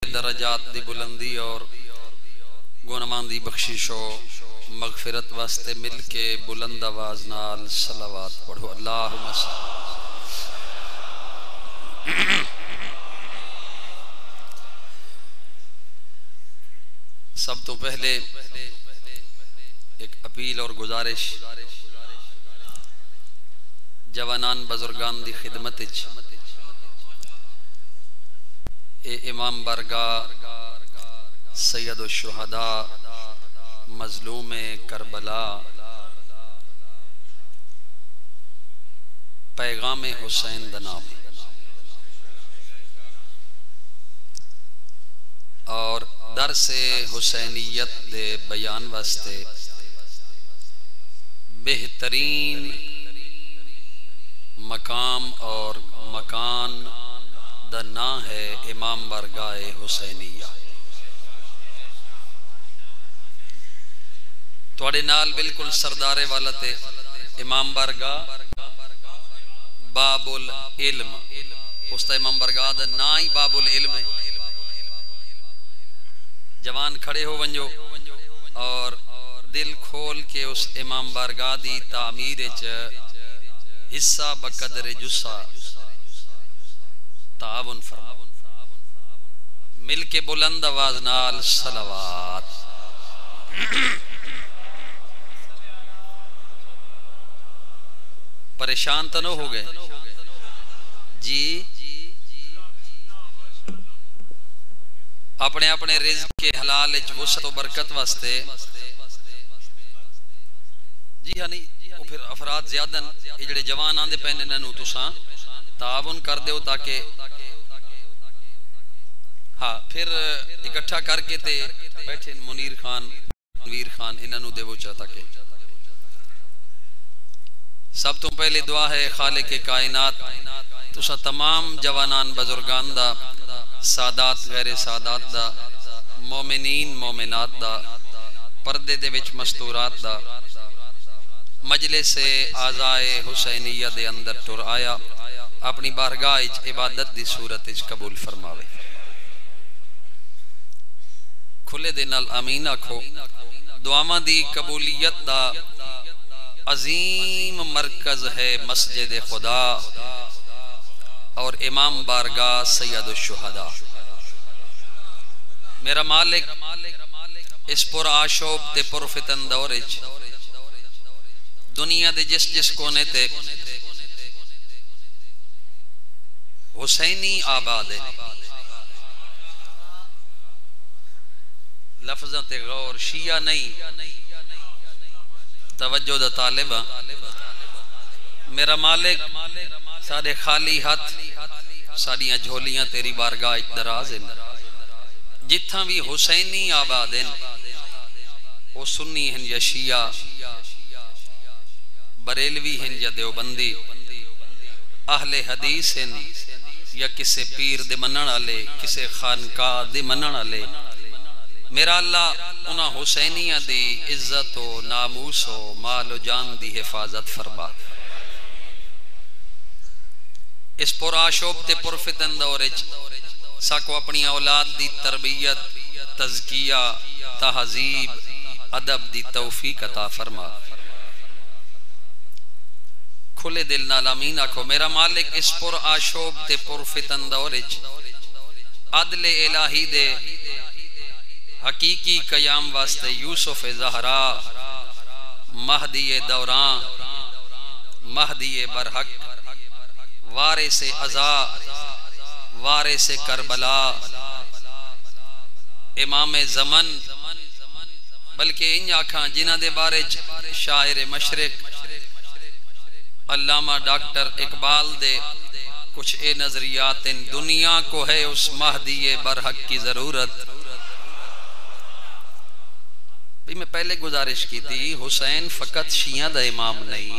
درجات دی بلندی اور گناہاں دی بخشش و مغفرت واسطے مل کے بلند آواز نال صلوات پڑھو اللہم صل۔ سب تو پہلے ایک اپیل اور گزارش جوانان بزرگان دی خدمت اے امام بارگاہ سید الشہداء مظلوم کربلا پیغام حسین دنام اور درس حسینیت دے بیان واسطے بہترین مقام اور مکان دا نام ہے امام بارگاہ حسینیہ۔ توڑے نال بالکل سردارے والا تے امام بارگاہ باب العلم، اس تا امام بارگاہ دا نا ہی باب العلم ہے۔ جوان کھڑے ہو ونجو اور دل کھول کے اس امام بارگاہ دی تعمیر حصہ بقدر جسہ تعاون فرما، مل کے بلند آواز نال صلوات۔ پریشان تو نہ ہو گئے جی؟ اپنے اپنے رزق کے حلال وسعت و برکت واسطے جی ہاں نہیں وہ پھر افراد زیادہ یہ جڑے جوان آندے پہنے ننو تساں تعاون کر دیو تاکہ ہاں پھر اکٹھا کر کے تے بیٹھے منیر خان ویر خان انہوں دیو چاہتا کہ سب تو پہلے دعا ہے خالق کائنات تساں تمام جوانان بزرگان دا سادات غیر سادات دا مومنین مومنات دا پردے دے وچ مستورات دا مجلس آزائے حسینیہ دے اندر ٹر آیا اپنی بارگاہ عبادت دی صورت قبول فرماوے۔ کھلے دے نال آمین آکھو۔ دعاواں دی قبولیت دا عظیم مرکز ہے مسجد خدا اور امام بارگاہ سید الشہداء۔ میرا مالک اس پر آشوب تے پر فتن دورج دنیا دے جس کونے تے حسینی آباد ہے۔ لفظاں تے غور شیعہ نہیں توجہ دا طالبہ۔ میرا مالک سارے خالی ہاتھ ساڑیاں جھولیاں تیری بارگاہ دراز ہیں، جتھاں بھی حسینی آباد ہیں وہ سنی ہیں یا شیعہ، بریلوی ہیں یا دیوبندی، اہل حدیث ہیں یا کسے پیر دے منن والے، کسے خانقاہ دے منن والے، میرا اللہ انہاں حسینیہ دی عزت و ناموس و مال و جان دی حفاظت فرما۔ اس پر آشوب تے پر فتن دورج ساکو اپنی اولاد دی تربیت تزکیہ تہذیب ادب دی توفیق عطا فرما۔ کھلے دل نال آمین آکھو۔ میرا مالک اس پر آشوب تے پر فتن دورج عدل الہی دے حقیقی قیام واسطے یوسف زہرا مہدی دوران مہدی برحق وارث عزا وارث کربلا امام زمن بلکہ ان آکھاں جنہ دے بارے شاعر مشرق علامہ ڈاکٹر اقبال دے کچھ اے نظریات ان دنیا کو ہے اس مہدی برحق کی ضرورت۔ بھی میں پہلے گزارش کی تھی حسین فقط شیعہ دا امام نہیں،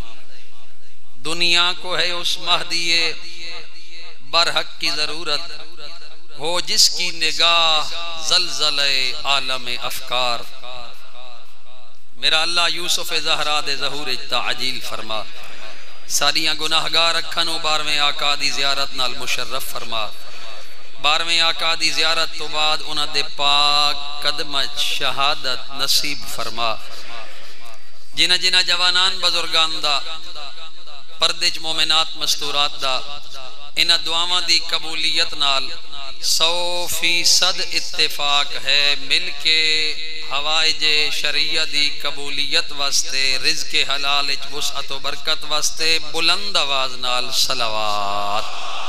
دنیا کو ہے اس مہدی برحق کی ضرورت، ہو جس کی نگاہ زلزلہ عالم افکار۔ میرا اللہ یوسف زہرا دے ظہور تعجیل فرما، ساریاں گناہگار اکھنوں بارویں آقا دی زیارت نال مشرف فرما، 12ویں آقا دی زیارت تو بعد انہاں دے پاک قدم شہادت نصیب فرما جنہ جنہ جوانان بزرگان دا پردے چ مومنات مستورات دا انہاں دعاواں دی قبولیت نال 100% اتفاق ہے مل کے حوائج شریعہ دی قبولیت واسطے رزق حلال وچ وسعت و برکت واسطے بلند آواز نال صلوات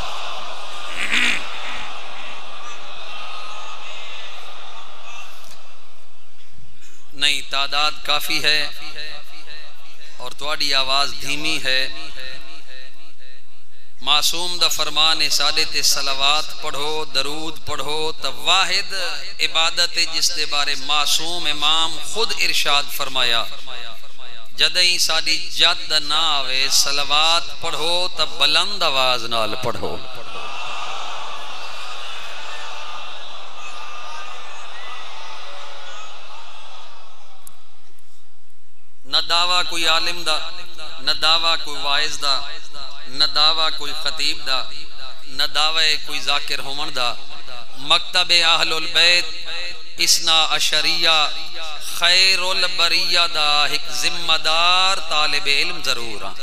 نہیں تعداد کافی ہے اور تواڈی آواز دھیمی ہے معصوم دا فرمان سادے تے صلوات پڑھو درود پڑھو تو واحد عبادت جس دے بارے معصوم امام خود ارشاد فرمایا جدیں ساڈی جد نہ آوے صلوات پڑھو تو بلند آواز نال پڑھو نہ دعویٰ کوئی عالم دا نہ دعویٰ کوئی واعظ دا نہ دعویٰ کوئی خطیب دا نہ دعویٰ کوئی ذاکر ہومن دا مکتب اہل البیت اسنا عشریہ خیر البریہ دا ایک ذمہ دار طالب علم ضرور ہاں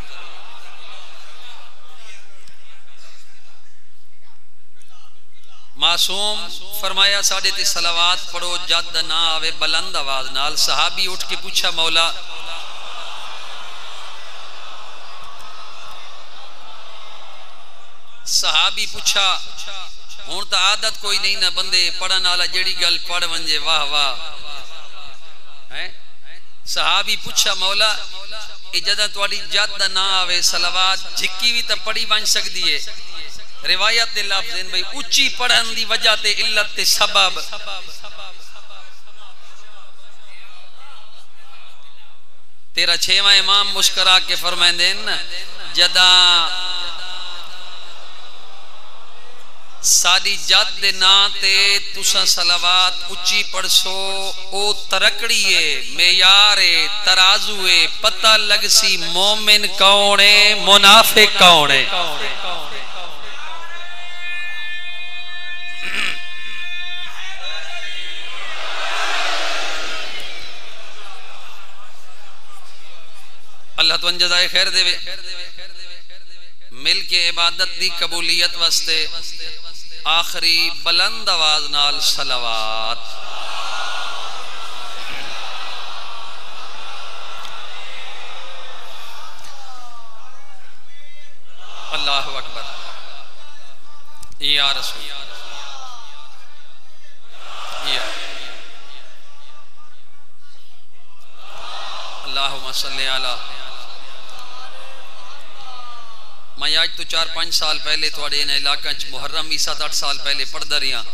معصوم فرمایا ساڑھے تے صلوات پڑھو جد نہ آوے بلند آواز نال صحابی اٹھ کے پوچھا مولا صحابی پوچھا ہون تا عادت کوئی نہیں نہ بندے پڑھن والا جڑی گل پڑھ ونجے واہ واہ صحابی پوچھا مولا اجازت تواڈی جد نہ آوے صلوات جھکی بھی تے پڑھی ون سکدی ہے روایت دے لفظ ہیں بھئی اچھی پڑھن دی وجہ تے علت تے سبب تیرا 6واں امام مسکرا کے فرمائیں دین جدا ساری جد دے نا تے تساں صلوات اچھی پڑھ سو او ترکڑیے معیارے ترازوے پتہ لگ سی مومن کونے منافق کونے اللہ تو انجزائے خیر دے مل کے عبادت دی قبولیت واسطے آخری بلند آواز نال صلوات اللہ اکبر یا رسول اللہم صلی علی میں آج تو 4-5 سال پہلے توڑے انہیں علاقہ محرم 7-8 سال پہلے پڑھ دا رہا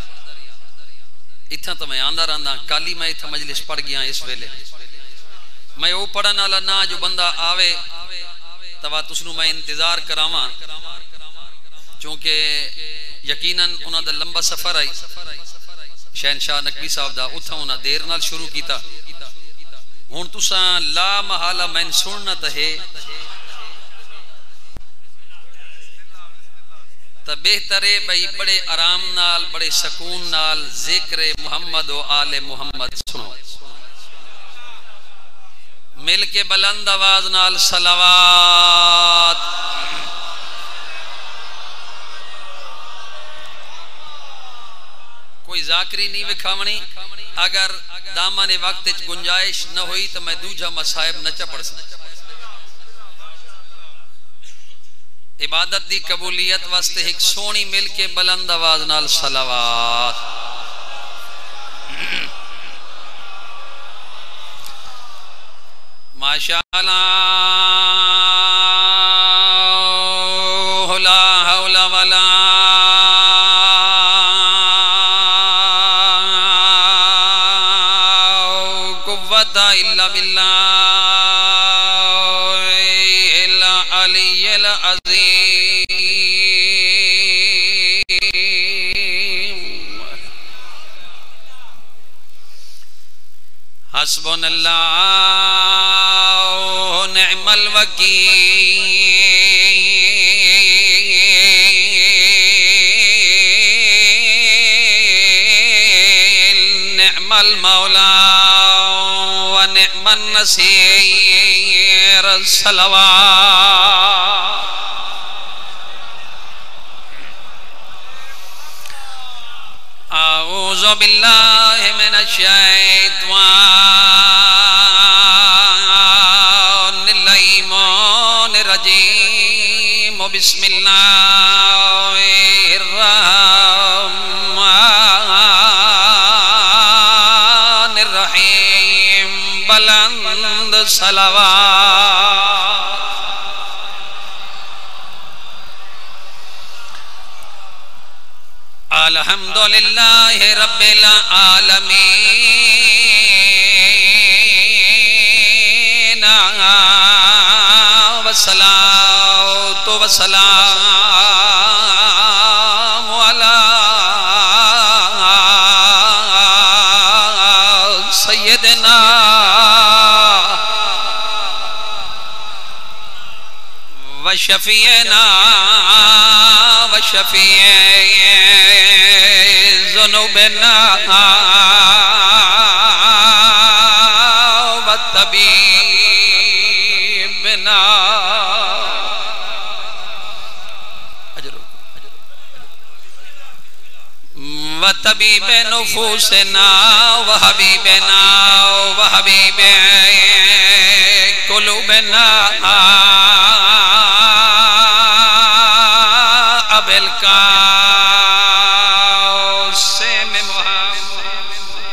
اتھا تو میں آندہ رہا کالی میں اتھا مجلس پڑھ گیا اس ویلے میں وہ پڑھنا والا نہ جو بندہ آوے توا تسنو میں انتظار کراواں چونکہ یقیناً انہاں دا لمبا سفر آئی شہنشاہ نقوی صاحب دا اتھا انہاں دیر نال شروع کیتا ہون تساں لا محالہ میں سننا تہے تا بہترے بھئی بڑے آرام نال بڑے سکون نال ذکر محمد و آل محمد سنو مل کے بلند آواز نال صلوات کوئی ذاکری نہیں وکھاونی اگر دامان وقت گنجائش نہ ہوئی تو میں دوجہ مصائب نہ چپڑ سکتا عبادت دی قبولیت واسطے ایک سونی مل کے بلند آواز نال صلوات ماشاءاللہ لا حول ولا قوت الا باللہ العلی العظیم حسبنا اللہ نعم الوکیل نعم المولا ونعم النصير صلوات اعوذ باللہ من الشیطان الرجیم بسم اللہ الرحمن الرحیم بلند صلوات الحمدللہ رب العالمین والصلاة والسلام علی سیدنا وشفیعنا وشفیع ذنوبنا وطبیبنا وطبیب نفوسنا وحبیبنا وحبیب قلوبنا اب القاسم محمد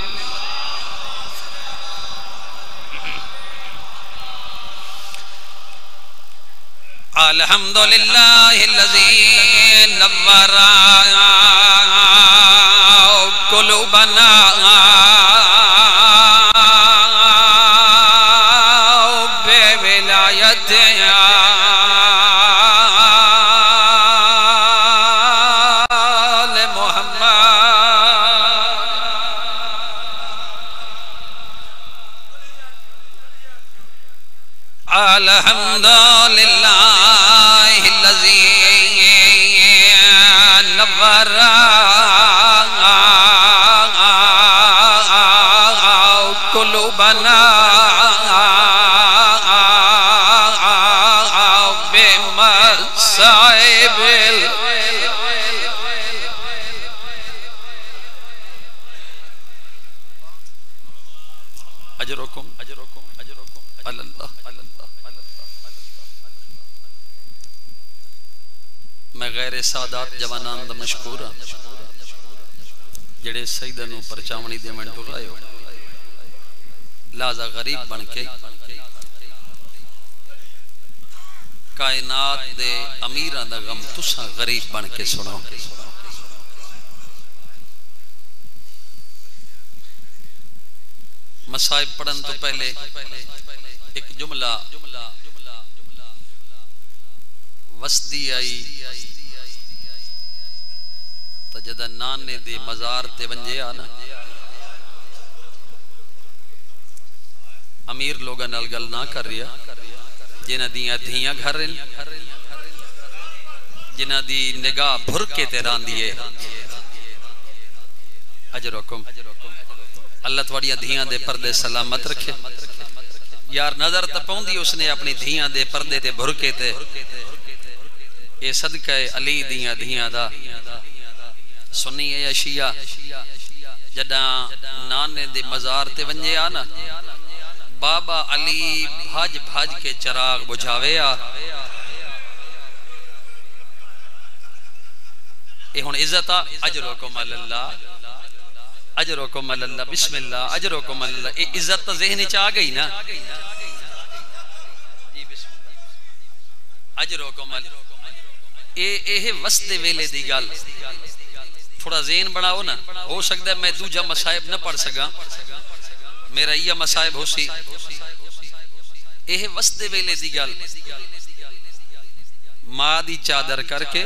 الحمدللہ الذی نور قلوبنا بولایت آل محمد الحمدللہ الذی نور قلوبنا بمصائب اجرکم اللہ میں غیر سادات جوانان دا مشکور ہاں جڑے سیدہ نو پرچاونی دے من ٹر رہے ہو لہذا غریب بن کے کائنات دے امیران دا غم تسا غریب بن کے سنو مصائب پڑھن تو پہلے ایک جملہ وسدی آئی تو جدہ نانے دے مزار تے ونجے آنا امیر لوگا نلگل نہ کر رہا جنہ دیاں دھیاں گھر رہن جنہ دی نگاہ بھرکے تیران دیئے اجرکم اللہ تواڑیاں دھیاں دے پردے سلامت رکھے یار نظر تپاؤں دی اس نے اپنی دھیاں دے پردے تے بھرکے تے اے صدقہ علی دیاں دھیاں دا سنی اے اشیاء جدہ نانے دے مزار تے ونجے آنا بابا علی بھاج بھاج کے چراغ بجھاوے آ اے ہون عزت آ اجرکم اللہ اجرکم اللہ بسم اللہ اجرکم اللہ اے عزت تا ذہن چاہ گئی نا اجرکم اللہ اے وسط ویلے دی گل تھوڑا ذہن بڑھاؤ نا ہو سکتا ہے میں دوجہ مصائب نہ پڑھ سکا میرا یہ مصائب ہو سی اے وسط ویلے دی گل ماں دی چادر کر کے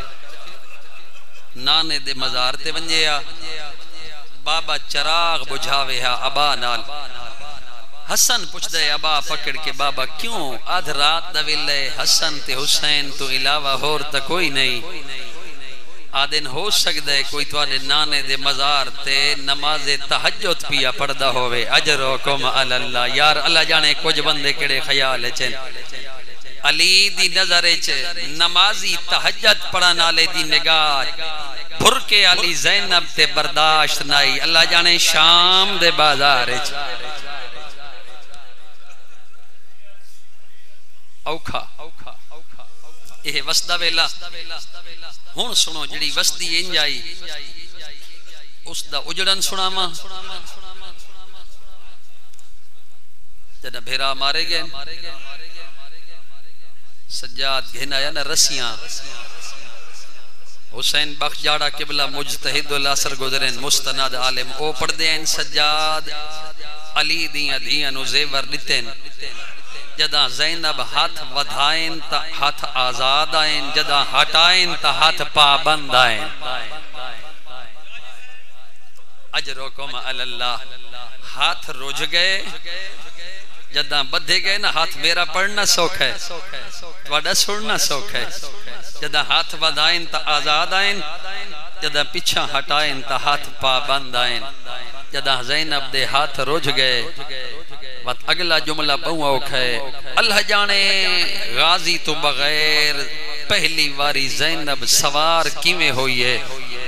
نانے دے مزار تے ونجے آ بابا چراغ بجھاوے ہا ابا نال حسن پوچھ دے ابا پکڑ کے بابا کیوں آدھ رات دا ویلے حسن تے حسین تو علاوہ ہور تا کوئی نہیں آدن ہو سکتا ہے کوئی توڑے نانے دے مزار تے نماز تہجد پیا پڑھدا ہوئے اجرکم علی اللہ یار اللہ جانے کچھ بندے کڑے خیال چن علی دی نظرے چھے نمازی تہجد پڑھنا لے دی نگاہ بھر کے علی زینب تے برداشت نائی اللہ جانے شام دے بازار چھے اوکھا یہ وسدہ ویلا ہون سنو جڑی وسدی انجائی اس دا اجڑن سناما جنہ بھیرا مارے گئے سجاد گھنایا نا رسیاں حسین بخش جاڑا قبلہ مجتہد الاسر گزرین مستند عالم او پڑھ دین سجاد علی دیاں دیاں نو زیور لیتین جدہ زینب ہاتھ ودھائیں تا ہاتھ آزاد آئیں جدہ ہٹائیں تا ہاتھ پابند آئیں اجرکم علی اللہ ہاتھ رج گئے جدہ بدھے گئے نا ہاتھ میرا پڑھنا سوکھ ہے توڑا سڑنا سوکھ ہے جدہ ہاتھ ودھائیں تا آزاد آئیں جدہ پیچھا ہٹائیں تا ہاتھ پابند آئیں جدہ زینب دے ہاتھ رج گئے وقت اگلا جملہ بہو اوکھ ہے اللہ جانے غازی تو بغیر پہلی واری زینب سوار کیویں ہوئی ہے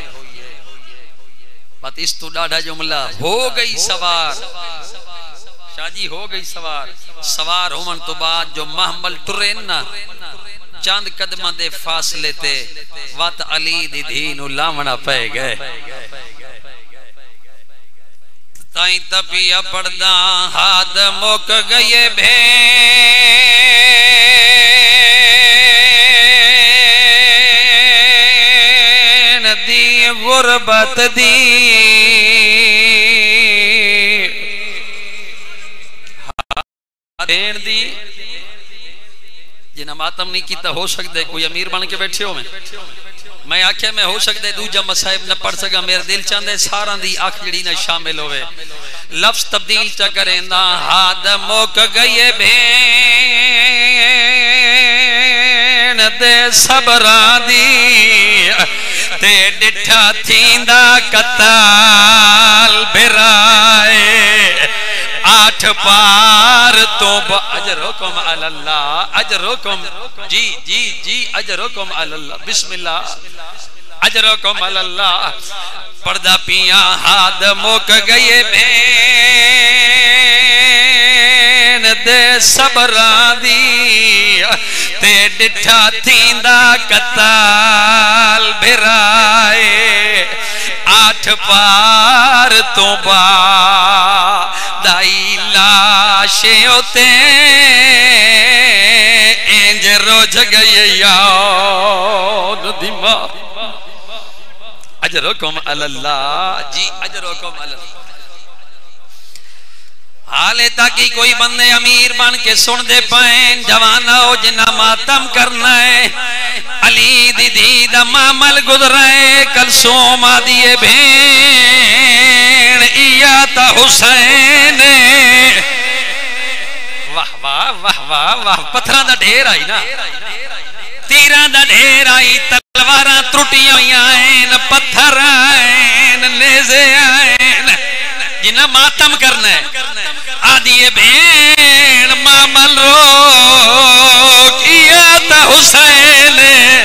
وقت اس تو ڈاڑھا جملہ ہو گئی سوار شاہ جی ہو گئی سوار ہومن تو بعد جو محمل ٹرین نا چاند قدمہ دے فاصلے تے وقت علی دی دھینو لامنا پہ گئے تائیں تپیا پڑھدا ہاتھ مک گئے بھین دی غربت دی بھین دی جنہ ماتم نہیں کیتا ہو سکتا ہے کوئی امیر بن کے بیٹھے ہو میں آکھے میں ہو سکتا ہے دوجہ مسائب نہ پڑھ سکا میرے دل چاندے سارا دی آنکھ جڑی نہ شامل ہوئے لفظ تبدیل چا کریں نا ہاتھ موک گئے بھین دے صبران دی تے ڈٹھا تھیندا قتال بھرائے آٹھ پار تو اجرکم علی اللہ اجرکم جی اجرکم علی اللہ بسم اللہ اجرکم علی اللہ پردہ پیاں ہاتھ موک گئے بھین دے صبران دی تے ڈٹھا تھیندا قتال بھرائے آٹھ پار تو با دائی لاشے ہوتے انج روج گئے یاؤ ندیمہ اجرکم علی اللہ جی اجرکم علی اللہ حالے تاکہ کوئی بندے امیر بن کے سن دے پائیں جوانا ہو جنہ ماتم کرنا ہے علی دی دید معامل گزرائے کلثوم آدیے بھین ایاتا حسین واہ واہ واہ واہ واہ پتھران دا ڈھیر آئی نا تیران دا ڈھیر آئی تلواران ترٹیاں آئین پتھر آئین نیزے آئین جنہ ماتم کرنا ہے آدیے بین معامل روک ایاتا حسین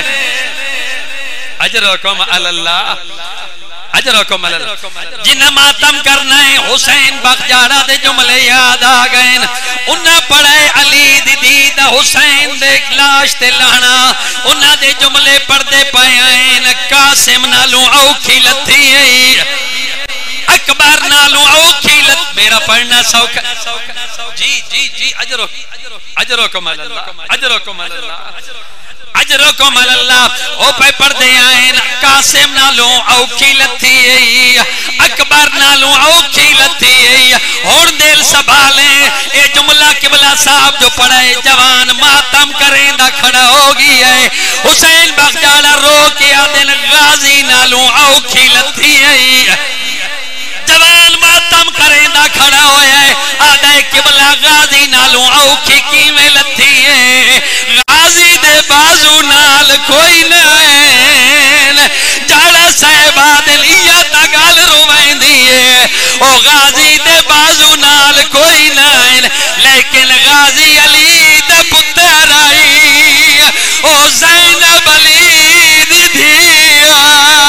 اجرکم علی اللہ اجرکم علی اللہ جنہ ماتم کرنا ہے حسین بخجارہ دے جملے یاد آگئین انہا پڑھائے علی دی دید حسین دے لاش تے لانا انہا دے جملے پڑھ دے پائیں قاسم نالوں اوکھی لتھی ہے اکبر نالوں اوکھی لت میرا پڑھنا سوکھا جی اجرکم علی اللہ اجرکم علی اللہ اجرکم علی اللہ او پہ پڑھ دے آئین قاسم نالوں اوکھی لتھی ہے اکبر نالوں اوکھی لتھی ہے اور دل سبھالیں اے جملہ قبلہ صاحب جو پڑھائے جوان ماتم کریں دا کھڑا ہوگی ہے حسین بخجالہ رو کے آدن غازی نالوں اوکھی لتھی ہے جوان ماتم کریں دا کھڑا ہویا ہے آدھے قبلہ غازی نالوں اوکھی کی میں لتھی ہے غازی دے بازو نال کوئی نائن جاڑا صاحبہ دلیا تا گال روائن دیئے او غازی دے بازو نال کوئی نائن لیکن غازی علی دے پتر آئی او زینب علی دی دھیا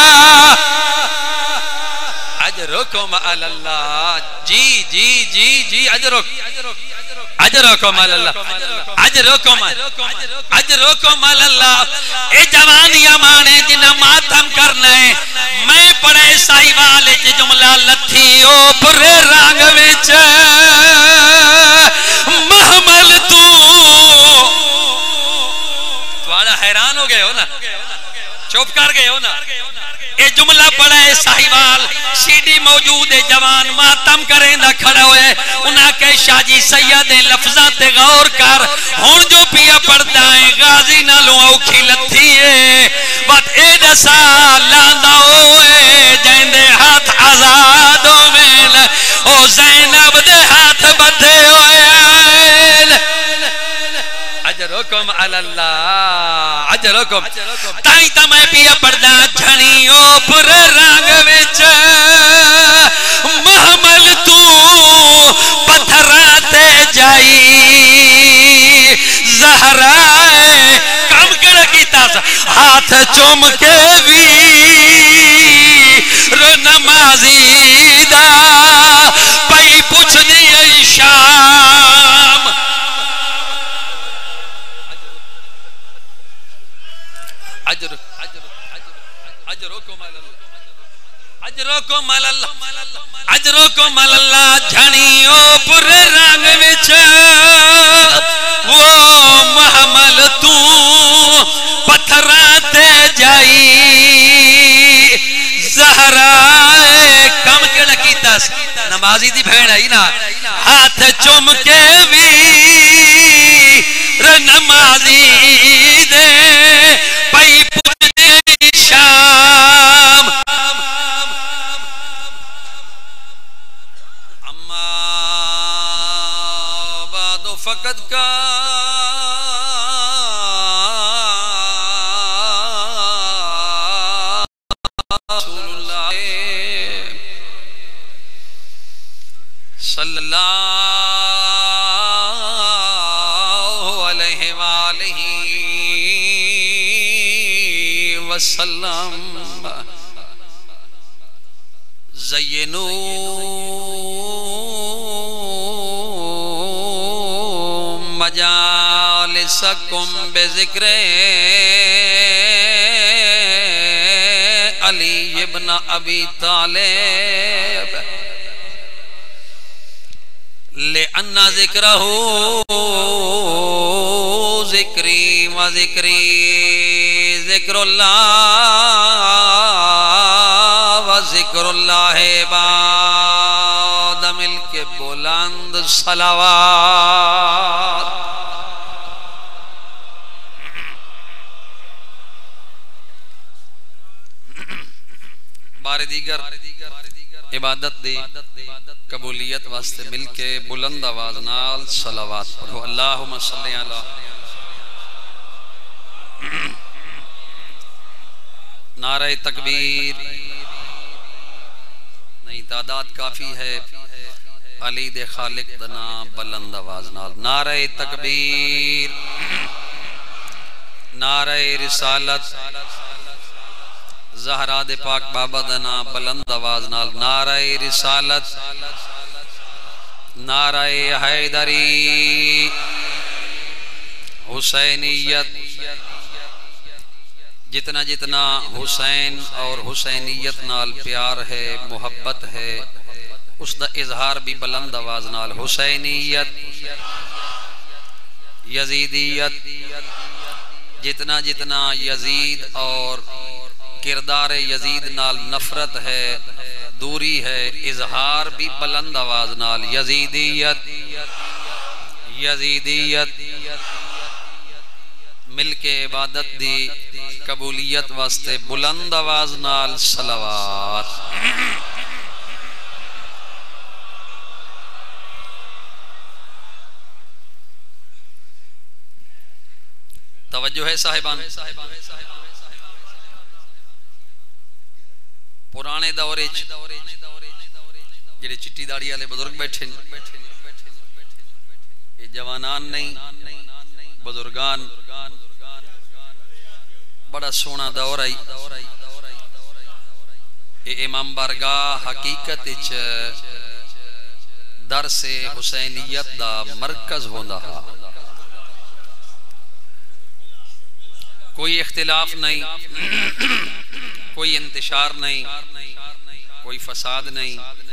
اجرکم علی اللہ جی جی جی جی اجرکم علی اللہ اجرکم علی اللہ اے جوانیاں مانے جنہ ماتم کرنا ہے میں پڑھے سائی والے چے جملہ لتھی او پرے رانگ وچ محمل توڑا حیران ہو گئے ہو نا چوپ کر گئے ہو نا اے جملہ پڑھا ہے ساہیوال سی ڈی موجود ہے جوان ماتم کریں نہ کھڑا ہوئے انہاں کے شاہ جی سید لفظات غور کر ہون جو پیا پڑھتا ہے غازی نہ لوں اوکھی لتھی ہے بات اے دسا لاندہ ہوئے جائن دے ہاتھ آزادوں میں او زینب دے ہاتھ بدھے ہوئے اجرکم علی اللہ اجرکم تائیں تا میں پیا پڑھدا جھنیوں پر رنگ وچ محمل تو پتھراتے جائی زہرائے کام کڑا کیتا سا ہاتھ چوم کے ویر نمازی دا پئی پوچھ دی شام اجرکم علی اللہ جھنیوں پر رنگ وچ وہ محمل تو پتھراتے جائی زہرائے کم کیڑا کیتا نمازی دی بھین آئی نا ہاتھ چوم کے ویر نمازی دے پئی پوچھ دے شام اما بعد فقط کا رسول اللہ صلی اللہ علیہ وآلہ وسلم زینو مجالسکم بذکر علی ابن ابی طالب لأن ذکرہ ذکری و ذکری ذکر اللہ و ذکر اللہ بعد مل کے بلند صلوات بار دیگر عبادت دے قبولیت واسطے مل کے بلند آواز نال صلوات پڑھو اللہم صلی علی نعرہ تکبیر نہیں تعداد کافی ہے علی دے خالق دنا بلند آواز نال نعرہ تکبیر نعرہ رسالت زہرا دے پاک بابا دنا بلند آواز نال نعرہ رسالت نعرہ حیدری حسینیت جتنا جتنا حسین اور حسینیت نال پیار ہے محبت ہے اس دا اظہار بھی بلند آواز نال حسینیت یزیدیت جتنا جتنا یزید اور کردار یزید نال نفرت ہے دوری ہے اظہار بھی بلند آواز نال یزیدیت یزیدیت مل کے عبادت دی قبولیت واسطے بلند آواز نال صلوات توجہ ہے صاحبان؟ پرانے دورے جڑے چٹی داڑھی والے بزرگ بیٹھے یہ جوانان نہیں بزرگان بڑا سونا دور آئی یہ امام بارگاہ حقیقت درس حسینیت دا مرکز ہوندا ہا کوئی اختلاف نہیں کوئی انتشار نہیں کوئی فساد نہیں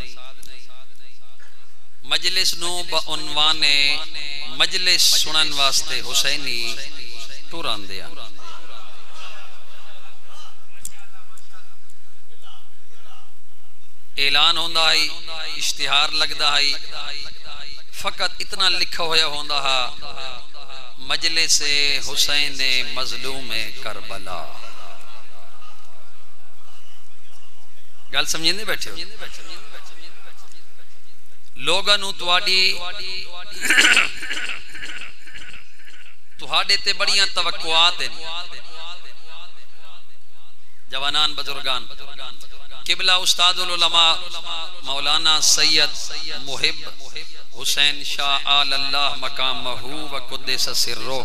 مجلس نو بعنوان مجلس سنن واسطے حسینی ٹوران دیا اعلان ہوندا ہے اشتہار لگدا ہے فقط اتنا لکھا ہویا ہوندا ہے مجلس حسین مظلوم کربلا گل سمجھیں دے بیٹھے ہو لوگاں نو تہاڈے تے بڑیاں توقعات ہیں جوانان بزرگان قبلہ استاد العلماء مولانا سید محب حسین شاہ آل اللہ مقامہ و قدس سرہ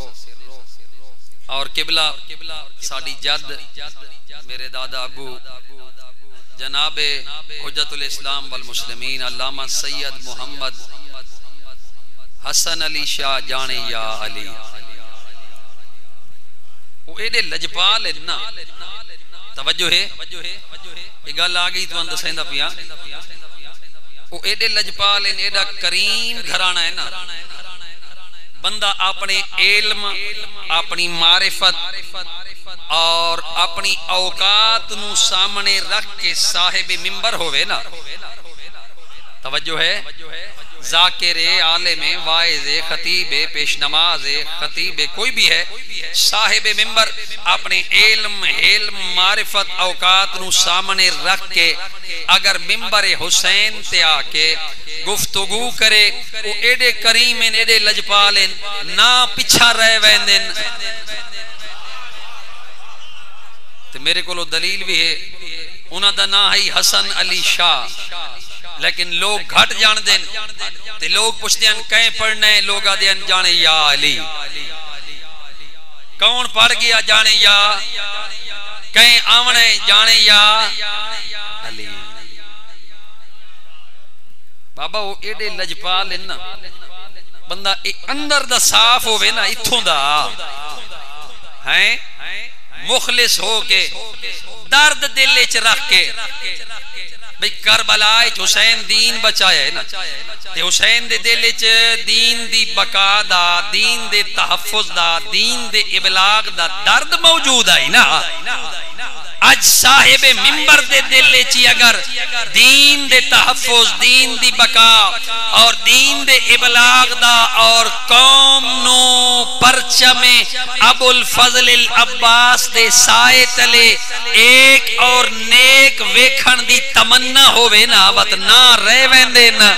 اور قبلہ ساڑی جد میرے دادا ابو جناب حجت الاسلام والمسلمین علامہ سید محمد حسن علی شاہ جانے یا علی وہ ایڈے لجپال ہے نا توجہ ہے یہ گل آگئی تو اندر سیندہ پیا وہ ایڈے لجپال ہیں ایڈا کریم گھرانا ہے نا بندہ اپنے علم اپنی معرفت اور اپنی اوقات نو سامنے رکھ کے صاحب منبر ہوئے نا توجہ ہے ذاکر عالم واعظ خطیب پیش نماز خطیب کوئی بھی ہے صاحب منبر اپنے علم معرفت اوقات نو سامنے رکھ کے اگر منبر حسین تے آکے گفتگو کرے وہ ایڈے کریم ہیں ایڈے لجپال ہیں نہ پچھا رہ ویندن تو میرے کو دلیل بھی ہے انہاں دا نا ہے حسن علی شاہ لیکن لوگ گھٹ جان دین تے لوگ پوچھتے ہیں کہیں پڑھنے لوگا دین جانے یا علی کون پڑھ گیا جانے یا کہیں آونے جانے یا علی بابا وہ ایڈے لجپال ہیں نا بندہ اندر دا صاف ہوئے نا اتھوں دا ہیں مخلص ہو کے درد دل چ رکھ کے بھئی کربلا حسین دین بچایا ہے نا تے حسین دے دل چ دین دی بقا دا دین دے تحفظ دا دین دے ابلاغ دا درد موجود ہے نا اج صاحب منبر دے دل چی اگر دین دے تحفظ دین دی بقا اور دین دے ابلاغ دا اور قوم نو پرچم ابو الفضل العباس دے سائے تلے ایک اور نیک ویکھن دی تمنا ہوئے نا وط نہ رہ ویندے نا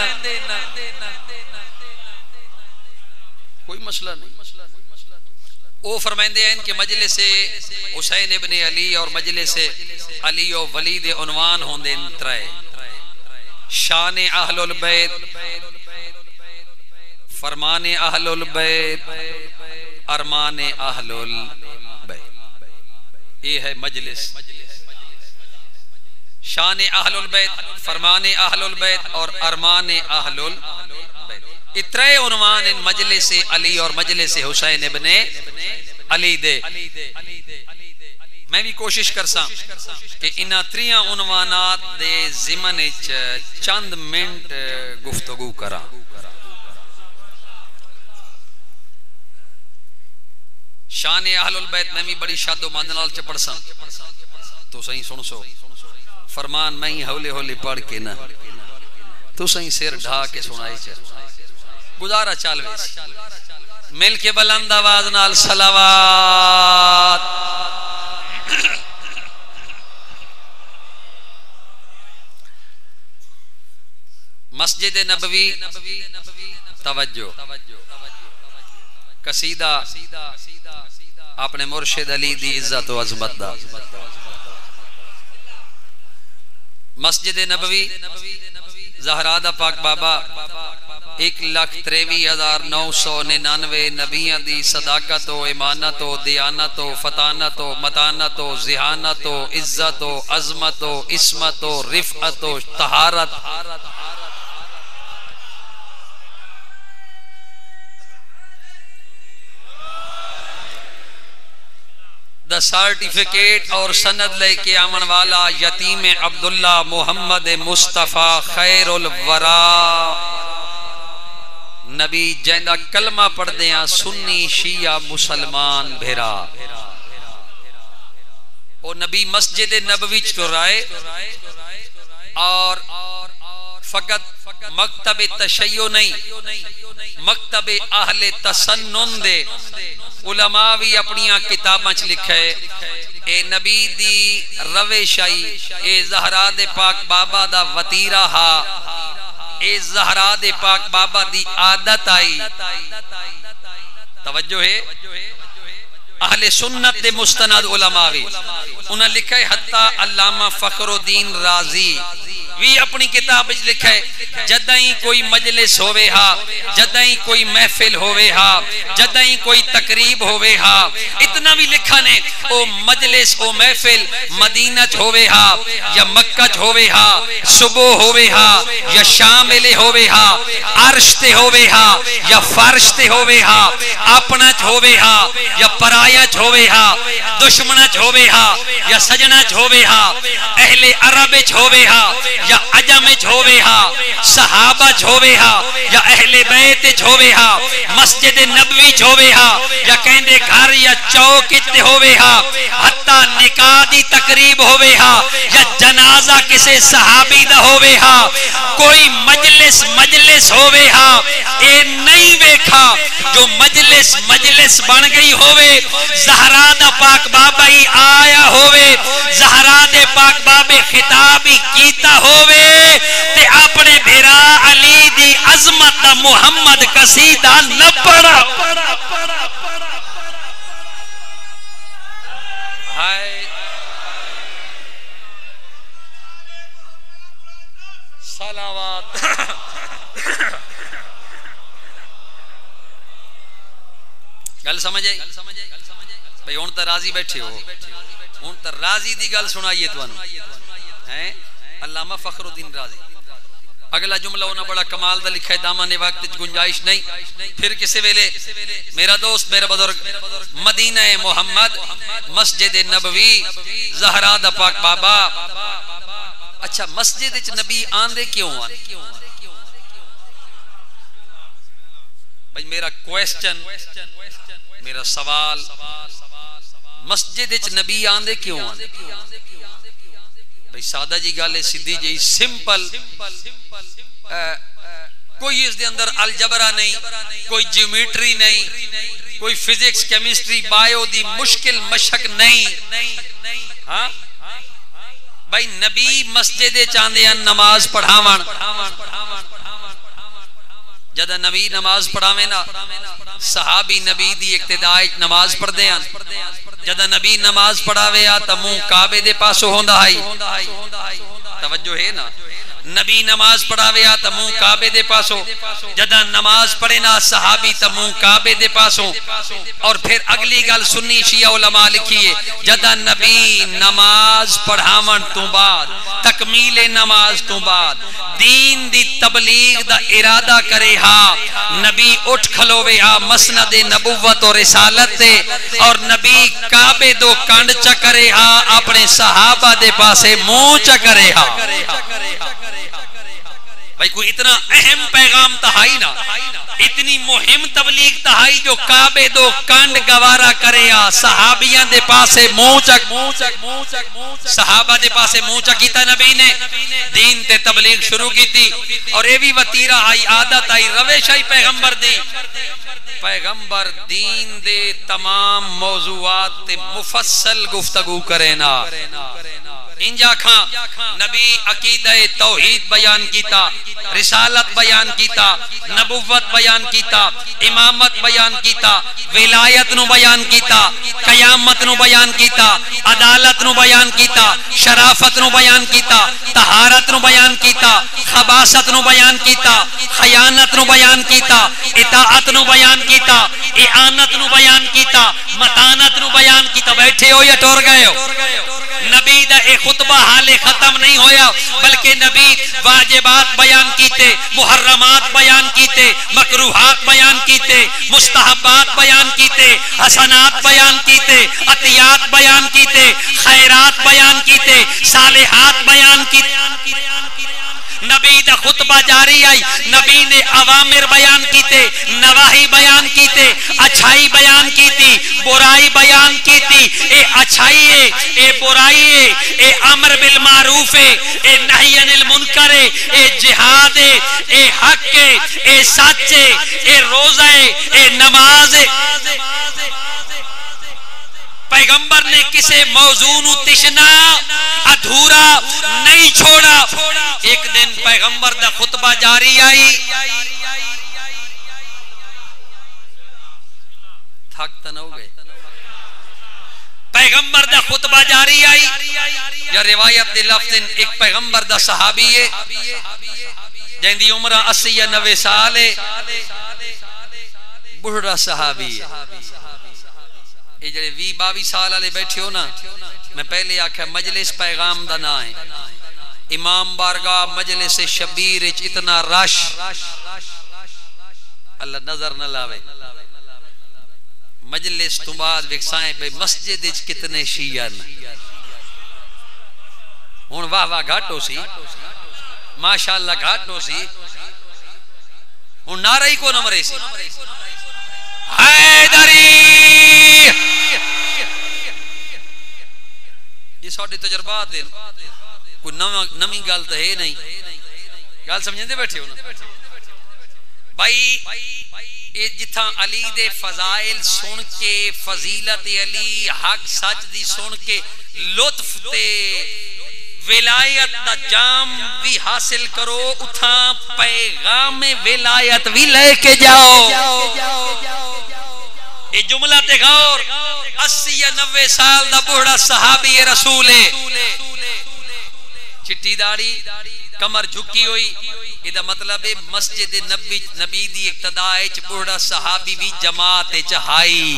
کوئی مسئلہ نہیں وہ فرمائندے ہیں کہ مجلس حسین ابن علی اور مجلس علی و ولید عنوان ہوندے ترائے شان اہل البیت فرمان اہل البیت ارمان اہل البیت یہ ہے مجلس شان اہل البیت فرمان اہل البیت اور ارمان اہل البیت اترے عنوان مجلس علی اور مجلس حسین ابن علی دے میں بھی کوشش کرسا کہ انہا تریاں عنوانات دے زمن چند منٹ گفتگو کرا شان اہل البیت میں بھی بڑی شاد و ماندنال چپڑ سا تو صحیح سن سو فرمان میں ہی ہولے ہولے پڑھ کے نا تو صحیح سیر ڈھا کے سنائی چاہ گزارا چالوے سی مل کے بلند آواز نال صلوات مسجد نبوی توجہ قصیدہ اپنے مرشد علی دی عزت و عظمت دا مسجد نبوی زہرا دا پاک بابا 1,63,999 نبیاں دی صداقت و امانت و دیانت و فطانت و متانت و ذہانت و عزت و عظمت و عصمت و رفعت و طہارت دا سرٹیفکیٹ اور سند لے کے آمن والا یتیم عبداللہ محمد مصطفیٰ خیر الورا نبی جیندہ کلمہ پڑھ دیاں سنی شیعہ مسلمان بھیرا وہ نبی مسجد نبوی چرائے اور فقط مکتب تشیع نہیں مکتب اہل تسنن دے علماء بھی اپنیاں کتاباں چ لکھے اے نبی دی روش آئی اے زہرا دے پاک بابا دا وطیرہ ہا اے زہرا دے پاک بابا دی عادت آئی توجہ ہے اہل سنت دے مستند علماء بھی انہاں لکھا ہے حتی علامہ فخر الدین رازی بھی اپنی کتاب لکھا ہے جدائیں کوئی مجلس ہوئے ہا جدائیں کوئی محفل ہوئے ہا جدائیں کوئی تقریب ہوئے ہا اتنا بھی لکھا نے او مجلس او محفل مدینت ہوئے ہا یا مکہ ہوئے ہا صبح ہوئے ہا یا شامل ہوئے ہا عرشتے ہوئے ہا یا فرشتے ہوئے ہا اپنت ہوئے ہا یا پرایت ہوئے ہا دشمنت ہوئے ہا یا سجنت ہوئے ہا اہل عربت ہوئے ہا یا عجمت ہوئے ہا صحابہ ہوئے ہا یا اہل بیت ہوئے ہا مسجد نبوی ہوئے ہا یا کہندے گھر یا چوکت ہوئے ہا حتی نکاح دی تقریب ہوئے ہا یا جنازہ کسے صحابی دا ہوئے ہا کوئی مجلس ہوئے ہا اے نہیں بیکھا جو مجلس بن گئی ہوئے زہرا دا پاک بابا ہی آیا ہوئے زہرا دے پاک بابے خطابی کیتا ہوئے تے اپنے بھیرا علی دی عظمت دا محمد قصیدہ نہ پڑھا صلوات گل سمجھے بھئی ہون تا راضی بیٹھے ہو ہون تا راضی دی گل سنائیے تو ہیں علامہ فخر الدین رازی اگلا جملہ ہونا بڑا کمال دا لکھا ہے دامن وقت گنجائش نہیں پھر کسے ویلے میرا دوست میرا بزرگ مدینہ محمد مسجد نبوی زہرا دا پاک بابا اچھا مسجد نبی آندے کیوں آنے بھئی میرا کوئسچن میرا سوال مسجد نبی آندے کیوں آنے بھئی سادہ جی گالے سیدھی جی سمپل کوئی اس دے اندر الجبرہ نہیں کوئی جیومیٹری نہیں کوئی فزکس کیمسٹری بائیو دی مشکل مشک نہیں ہاں بھئی نبی مسجد چاندیاں نماز پڑھاوان جدہ نبی نماز پڑھاویں نا صحابی نبی دی اقتدائی نماز پڑھ دیاں جدہ نبی نماز پڑھاوے آتا موں کعبے دے پاسو ہوندہ آئی توجہ ہے نا نبی نماز پڑھاوے آتا موں کعبے دے پاسو جدہ نماز پڑھے نا صحابی تا موں کعبے دے پاسو اور پھر اگلی گل سنی شیعہ علماء لکھیے جدہ نبی نماز پڑھاون تو بعد تکمیل نماز تو بعد دین دی تبلیغ دا ارادہ کرے ہا نبی اٹھ کھلوے ہا مسند نبوت اور رسالت دے اور نبی کعبے دو کنڈ چکرے ہا اپنے صحابہ دے پاسے منہ چکرے ہا بھائی کوئی اتنا اہم پیغام تہائی نا اتنی مہم تبلیغ تہائی جو کعبے دو کنڈ گوارا کرے آ صحابیاں دے پاسے منہ چک صحابہ دے پاسے منہ چکیتا نبی نے دین تے تبلیغ شروع کی تھی اور اے بھی وطیرہ آئی عادت آئی روش آئی پیغمبر دی پیغمبر دین دے تمام موضوعات تے مفصل گفتگو کرے نا انجا کھاں نبی عقیدہ توحید بیان کیتا، رسالت بیان کیتا، نبوت بیان کیتا، امامت بیان کیتا، ولایت نو بیان کیتا، قیامت نو بیان کیتا، عدالت نو بیان کیتا، شرافت نو بیان کیتا، طہارت نو بیان کیتا، خباثت نو بیان کیتا، خیانت نو بیان کیتا، اطاعت نو بیان کیتا، اعانت نو بیان کیتا، متانت نو بیان کیتا۔ بیٹھے ہو یا ٹور گئے ہو؟ نبی دا ایک خطبہ حالے ختم نہیں ہویا، بلکہ نبی واجبات بیان کیتے، محرمات بیان کیتے، مکروہات بیان کیتے، مستحبات بیان کیتے، حسنات بیان کیتے، عطیات بیان کیتے، خیرات بیان کیتے، صالحات بیان کیتے۔ نبی دا خطبہ جاری آئی، نبی نے اوامر بیان کیتے، نواہی بیان کیتے، اچھائی بیان کیتی، برائی بیان کیتی۔ اے اچھائی ہے، اے برائی ہے، اے امر بالمعروف ہے، اے نہی عن المنکر ہے، اے جہاد ہے، اے حق ہے، اے سچ ہے، اے روزہ ہے، اے نماز ہے۔ پیغمبر نے کسے موضوع نو تشنا ادھورا نہیں چھوڑا۔ ایک دن پیغمبر دا خطبہ جاری آئی، تھک نہ ہو گئے، پیغمبر دا خطبہ جاری آئی یا روایت دے لفظ ایک پیغمبر دا صحابی ہے جن دی عمر 80 یا 90 سال ہے، بڑھڑا صحابی ہے۔ یہ جڑے 20-22 سال والے بیٹھے ہو نا، میں پہلے آکھا مجلس پیغام دا نا ہے، امام بارگاہ مجلس شبیر اتنا رش، اللہ نظر نہ لاوے۔ مجلس تو بعد وکسائیں بے مسجد کتنے شیعہ نا، ہون واہ واہ گھاٹو سی، ماشاءاللہ گھاٹو سی، ہون نعرہی کو نمرے سی، حیدری۔ یہ ساڑھے تجربات ہیں، کوئی نمی گال تو ہے نہیں، گال سمجھیں دے بیٹھے ہو نا بھائی۔ جتھاں علی دے فضائل سن کے، فضیلت علی حق سچ دی سن کے لطف تے ولایت دا جام بھی حاصل کرو، اتھاں پیغام ولایت بھی لے کے جاؤ۔ یہ جملہ تے غور، 80 یا 90 سال دا بوڑھا صحابی رسول ہے، چٹی داڑھی، کمر جھکی ہوئی، یہ مطلب ہے مسجد نبی دی اقتداء چ بوڑھا صحابی بھی جماعت چہائی۔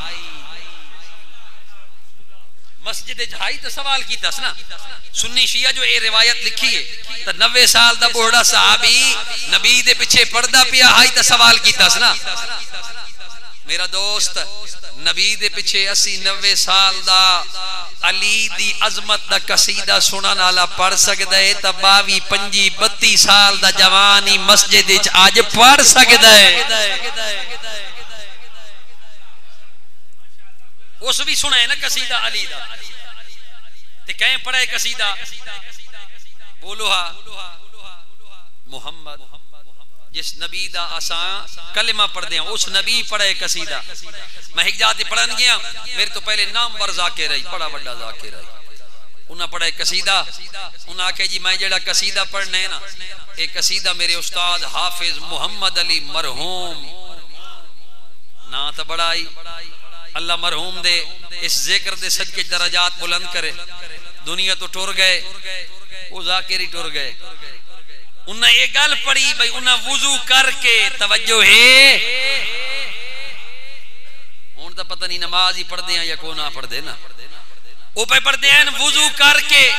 مسجد جہائی تو سوال کیتا نا سنی شیعہ جو اے روایت لکھی ہے، تو 90 سال دا بوڑھا صحابی نبی دے پیچھے پردہ پیا ہائی تو سوال کیتا نا۔ میرا دوست نبی دے پیچھے 80-90 سال دا علی دی عظمت دا قصیدہ سنن والا پڑھ سکدا ہے، تے 22-25-32 سال دا جوانی مسجد وچ اج پڑھ سکدا ہے۔ اس بھی سنا ہے نا قصیدہ علی دا، تے کہیں پڑھے قصیدہ بولو ہا محمد، جس نبی دا آسان کلمہ پڑھ دیں اس نبی پڑھے قصیدہ۔ میں ایک جاتی پڑھن گیا، میرے تو پہلے نام ور ذاکر رہی، بڑا بڑا ذاکر رہی، انہاں پڑھے قصیدہ، انہاں آکے جی میں جڑا قصیدہ پڑھنے نا، ایک قصیدہ میرے استاد حافظ محمد علی مرحوم، نا تا بڑا ہی اللہ مرحوم دے اس ذکر دے صدقے درجات بلند کرے۔ دنیا تو ٹور گئے، وہ ذاکر ہی ٹور گئے۔ انہاں یہ گل پڑھی بھئی انہاں وضو کر کے، توجہ ہے ہون تا پتہ نہیں نماز ہی پڑھ دیں یا کو نہ پڑھ دے نا، وہ پہ پڑھ دیں وضو کر کے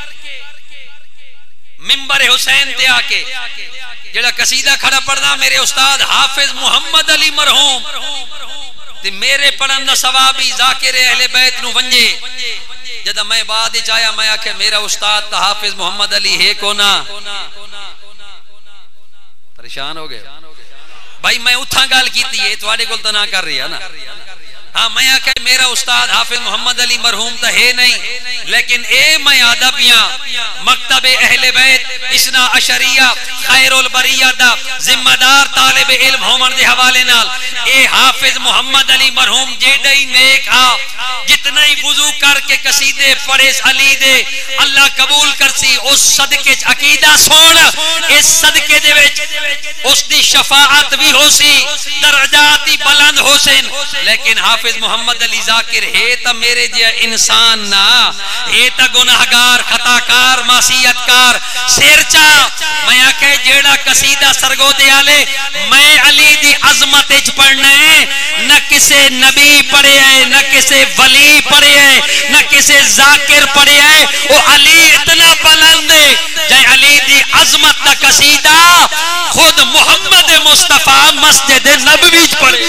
منبر حسین تے آکے جڑا قصیدہ کھڑا پڑھنا میرے استاد حافظ محمد علی مرحوم تے میرے پڑھن دا ثوابی ذاکر اہل بیت نو ونجے۔ جدہ میں بعد ہی چاہیا میں آکے میرا استاد تا حافظ محمد علی ہے کو نہ، پریشان ہو گئے بھائی۔ میں اتھا گال کیتی ہے تو آڑے گل تو نہ کر رہی ہے نا، ہاں میں کہ میرا استاد حافظ محمد علی مرحوم تا ہے نہیں، لیکن اے میں ادبیاں مکتب اہل بیت اسنا عشریہ خیر البریہ دا ذمہ دار طالب علم ہومن دے حوالے نال اے حافظ محمد علی مرحوم جیڑا ہی نیک ہا جتنا ہی وضو کر کے قصیدے پڑھے علی دے اللہ قبول کرسی، اس صدقے عقیدہ سن اس صدقے دے وچ اس دی شفاعت بھی ہو سی، درجات ہی بلند ہو سن، لیکن حافظ محمد علی ذاکر ہے تا میرے جیا انسان نا، ہے تا گناہگار خطاکار معصیت کار سیرچا میں آکھے جیڑا قصیدہ سرگو دے آلے میں علی دی عظمت اچ پڑھنا ہے، نہ کسے نبی پڑھے ہے نہ کسے ولی پڑھے ہے نہ کسے ذاکر پڑھے ہے، وہ علی اتنا بلند ہے جائے علی دی عظمت دا قصیدہ خود محمد مصطفیٰ مسجد نبوی پڑھے۔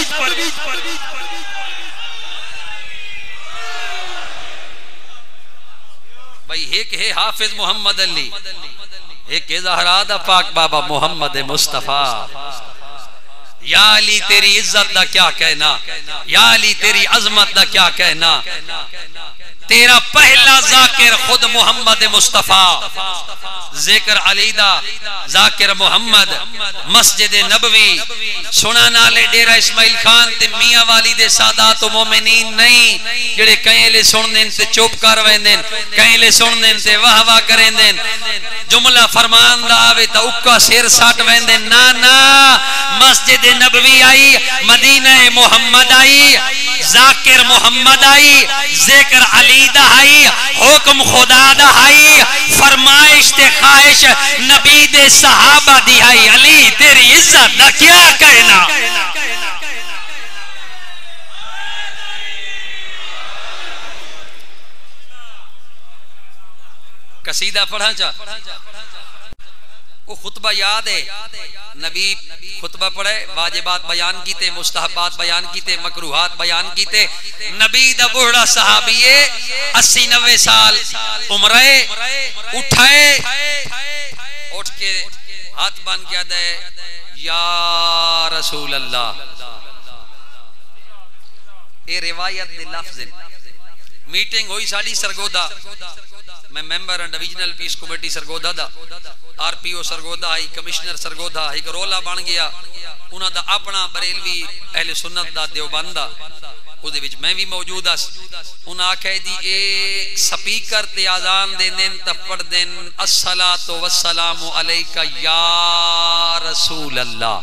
بھئی ایک ہے حافظ محمد علی، ایک ہے زہرا دا پاک بابا محمد مصطفیٰ۔ یا علی تیری عزت دا کیا کہنا، یا علی تیری عظمت دا کیا کہنا، تیرا پہلا ذاکر خود محمد مصطفیٰ، ذکر علی دا ذاکر محمد مسجد نبوی سنانا لے ڈیرہ اسماعیل خان تے میاں والی دے سادات و مومنین نہیں جڑے کہیں لے سن دین تے چوپ کر وین دین، کہیں لے سن دین تے واہ واہ کریں دین، جملہ فرمان دا آوے تا اکا سیر ساٹ وین دین، نا نا مسجد نبوی آئی، مدینہ محمد آئی، ذاکر محمد آئی، ذکر علی دا آئی، حکم خدا دا آئی، فرمائش تے خواہش نبی دے صحابہ دی آئی، علی تیری عزت دا کیا کہنا۔ قصیدہ پڑھا چاہ وہ خطبہ یاد ہے، نبی خطبہ پڑھے، واجبات بیان کیتے، مستحبات بیان کیتے، مکروہات بیان کیتے، نبی دا بوڑھا صحابی 80-90 سال عمرے اٹھائے، اٹھ کے ہاتھ بان کیا دے یا رسول اللہ، اے روایت دے لفظ میٹنگ ہوئی ساڑی سرگودہ، میں ممبر ہیں ڈویژنل پیس کمیٹی سرگودہ دا، آر پی او سرگودہ آئی، کمشنر سرگودہ ایک رولا بن گیا، انہاں دا اپنا بریلوی اہل سنت دا دیوبند دا، او دے وچ میں بھی موجود ہاں، انہاں کہہ دی اے سپیکر تے آذان دین دین تا پڑھ دین الصلاۃ والسلام علیکہ یا رسول اللہ۔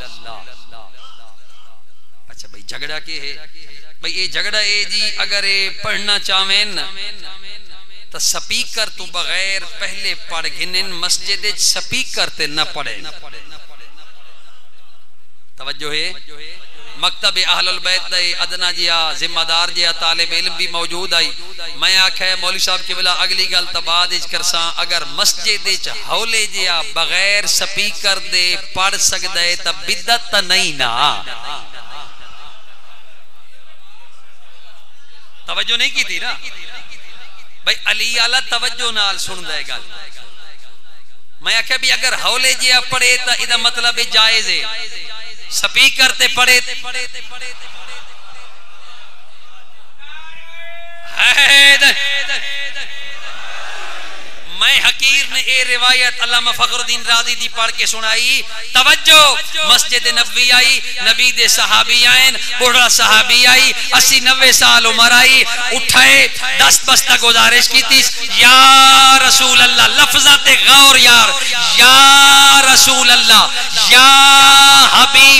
اچھا بھئی جھگڑا کے ہے، بھئی یہ جھگڑا ہے جی اگر پڑھنا چاہیں تو سپیکر تو بغیر پہلے پڑھ گھنن مسجد سپیکر تے نہ پڑھے، توجہ ہے، مکتب اہل البیت دے ادنا جیا ذمہ دار جیا طالب علم بھی موجود آئی، میں آکھے مولوی صاحب کی بلا اگلی گل تباد اج کرساں اگر مسجد اچ ہولے جیا بغیر سپیکر دے پڑھ سکدے تا بدعت تا نہیں نا، توجہ نہیں کی تھی نا بھئی علی آلہ توجہ نال سن دے گا، میں آکھے بھی اگر ہولے جیا پڑھے تا ادھا مطلب جائز ہے، سپیکر تے پڑھے میں حقیر نے اے روایت علامہ فخر الدین رازی دی پڑھ کے سنائی، توجہ مسجد نبوی آئی، نبی دے صحابی آئین، بڑھا صحابی آئی، 80-90 سال عمر آئی، اٹھائے دست بستہ گزارش کی تیس یا رسول اللہ، لفظات غور یار، یا رسول اللہ، یا حبیب،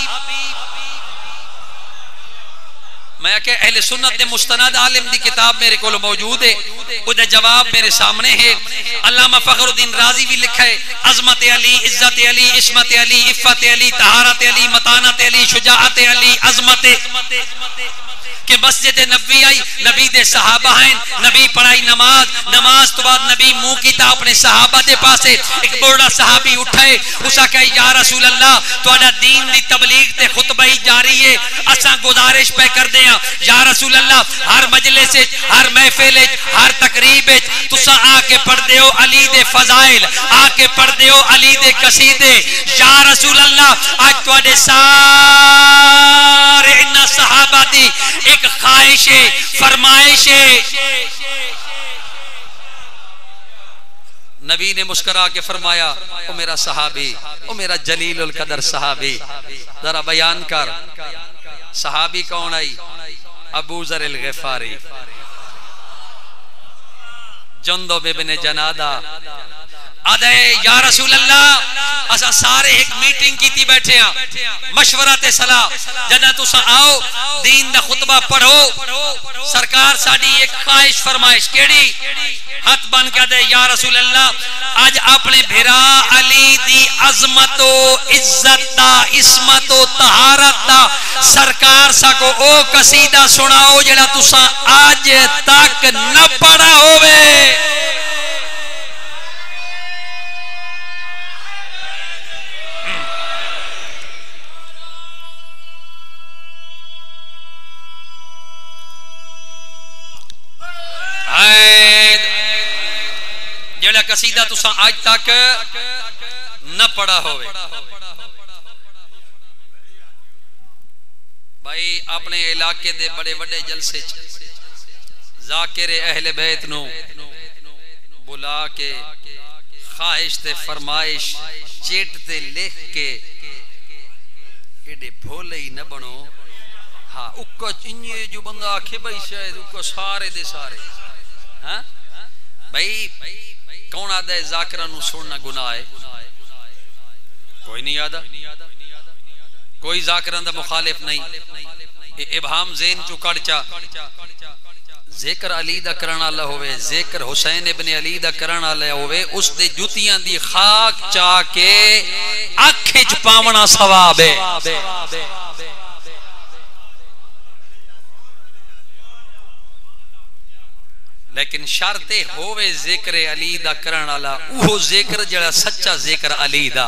میں کہ اہل سنت دے مستند عالم دی کتاب میرے کو موجود ہے، وہ دے جواب میرے سامنے ہے، علامہ فخر الدین رازی بھی لکھا ہے، عظمت علی، عزت علی، عصمت علی، عفت علی، طہارت علی، متانت علی، شجاعت علی، عظمت کہ مسجد نبوی آئی، نبی دے صحابہ ہیں، نبی پڑھائی نماز، نماز تو بعد نبی منہ کیتا اپنے صحابہ دے پاسے، ایک بڑا صحابی اٹھائے، اسا کہے یا رسول اللہ تو اڈا دین دی تبلیغ تے خطبہ ہی جاری ہے، اساں گزارش پہ کر دیا یا رسول اللہ ہر مجلس ہر محفل ہر تقریب تساں آ کے پڑھ دیو علی دے فضائل، آ کے پڑھ دیو علی دے قصیدے، یا رسول اللہ آج تو اڈے سارے انہا صحابہ دی ایک خواہش فرمائش. نبی نے مسکرا کے فرمایا او میرا صحابی، او میرا جلیل القدر صحابی، ذرا بیان کر. صحابی کون آئی؟ ابو ذر الغفاری، جندب ابن جنادہ. آدھے یا رسول اللہ اسا سارے ایک میٹنگ کی تھی بیٹھے ہیں، مشورہ تے صلاح، جدہ تسا آؤ دین دا خطبہ پڑھو، سرکار ساڑی ایک خواہش فرمائش کیڑی؟ ہاتھ بن کے دے یا رسول اللہ آج اپنے بھرا علی دی عظمت و عزت دا عصمت و طہارت دا سرکار سا کو او قصیدہ سناؤ جڑا تسا آج تک نہ پڑھا ہوئے. جڑا قصیدہ تساں آج تک نہ پڑھا ہوئے. بھائی اپنے علاقے دے بڑے بڑے جلسے ذاکر اہل بیت نو بلا کے خواہش تے فرمائش چیٹ تے لکھ کے ایڈے بھولے ہی نہ بنو. ہاں اکا چنیے جو بندہ آکھے بھائی شاید اکا سارے دے سارے. ہاں بھائی کون آدھا ہے ذاکرہ نو سننا گناہ ہے؟ کوئی نہیں آدھا، کوئی ذاکرہ دا مخالف نہیں. ابہام زین چو کڑچا ذکر علی دا کرنا اللہ ہوئے، ذکر حسین ابن علی دا کرنا اللہ ہوئے، اس دے جوتیاں دی خاک چاہ کے آنکھیں چپاونا ثواب ہے. لیکن شرط ہوئے ذکر علی دا کرن والا اوہ ذکر جڑا سچا ذکر علی دا،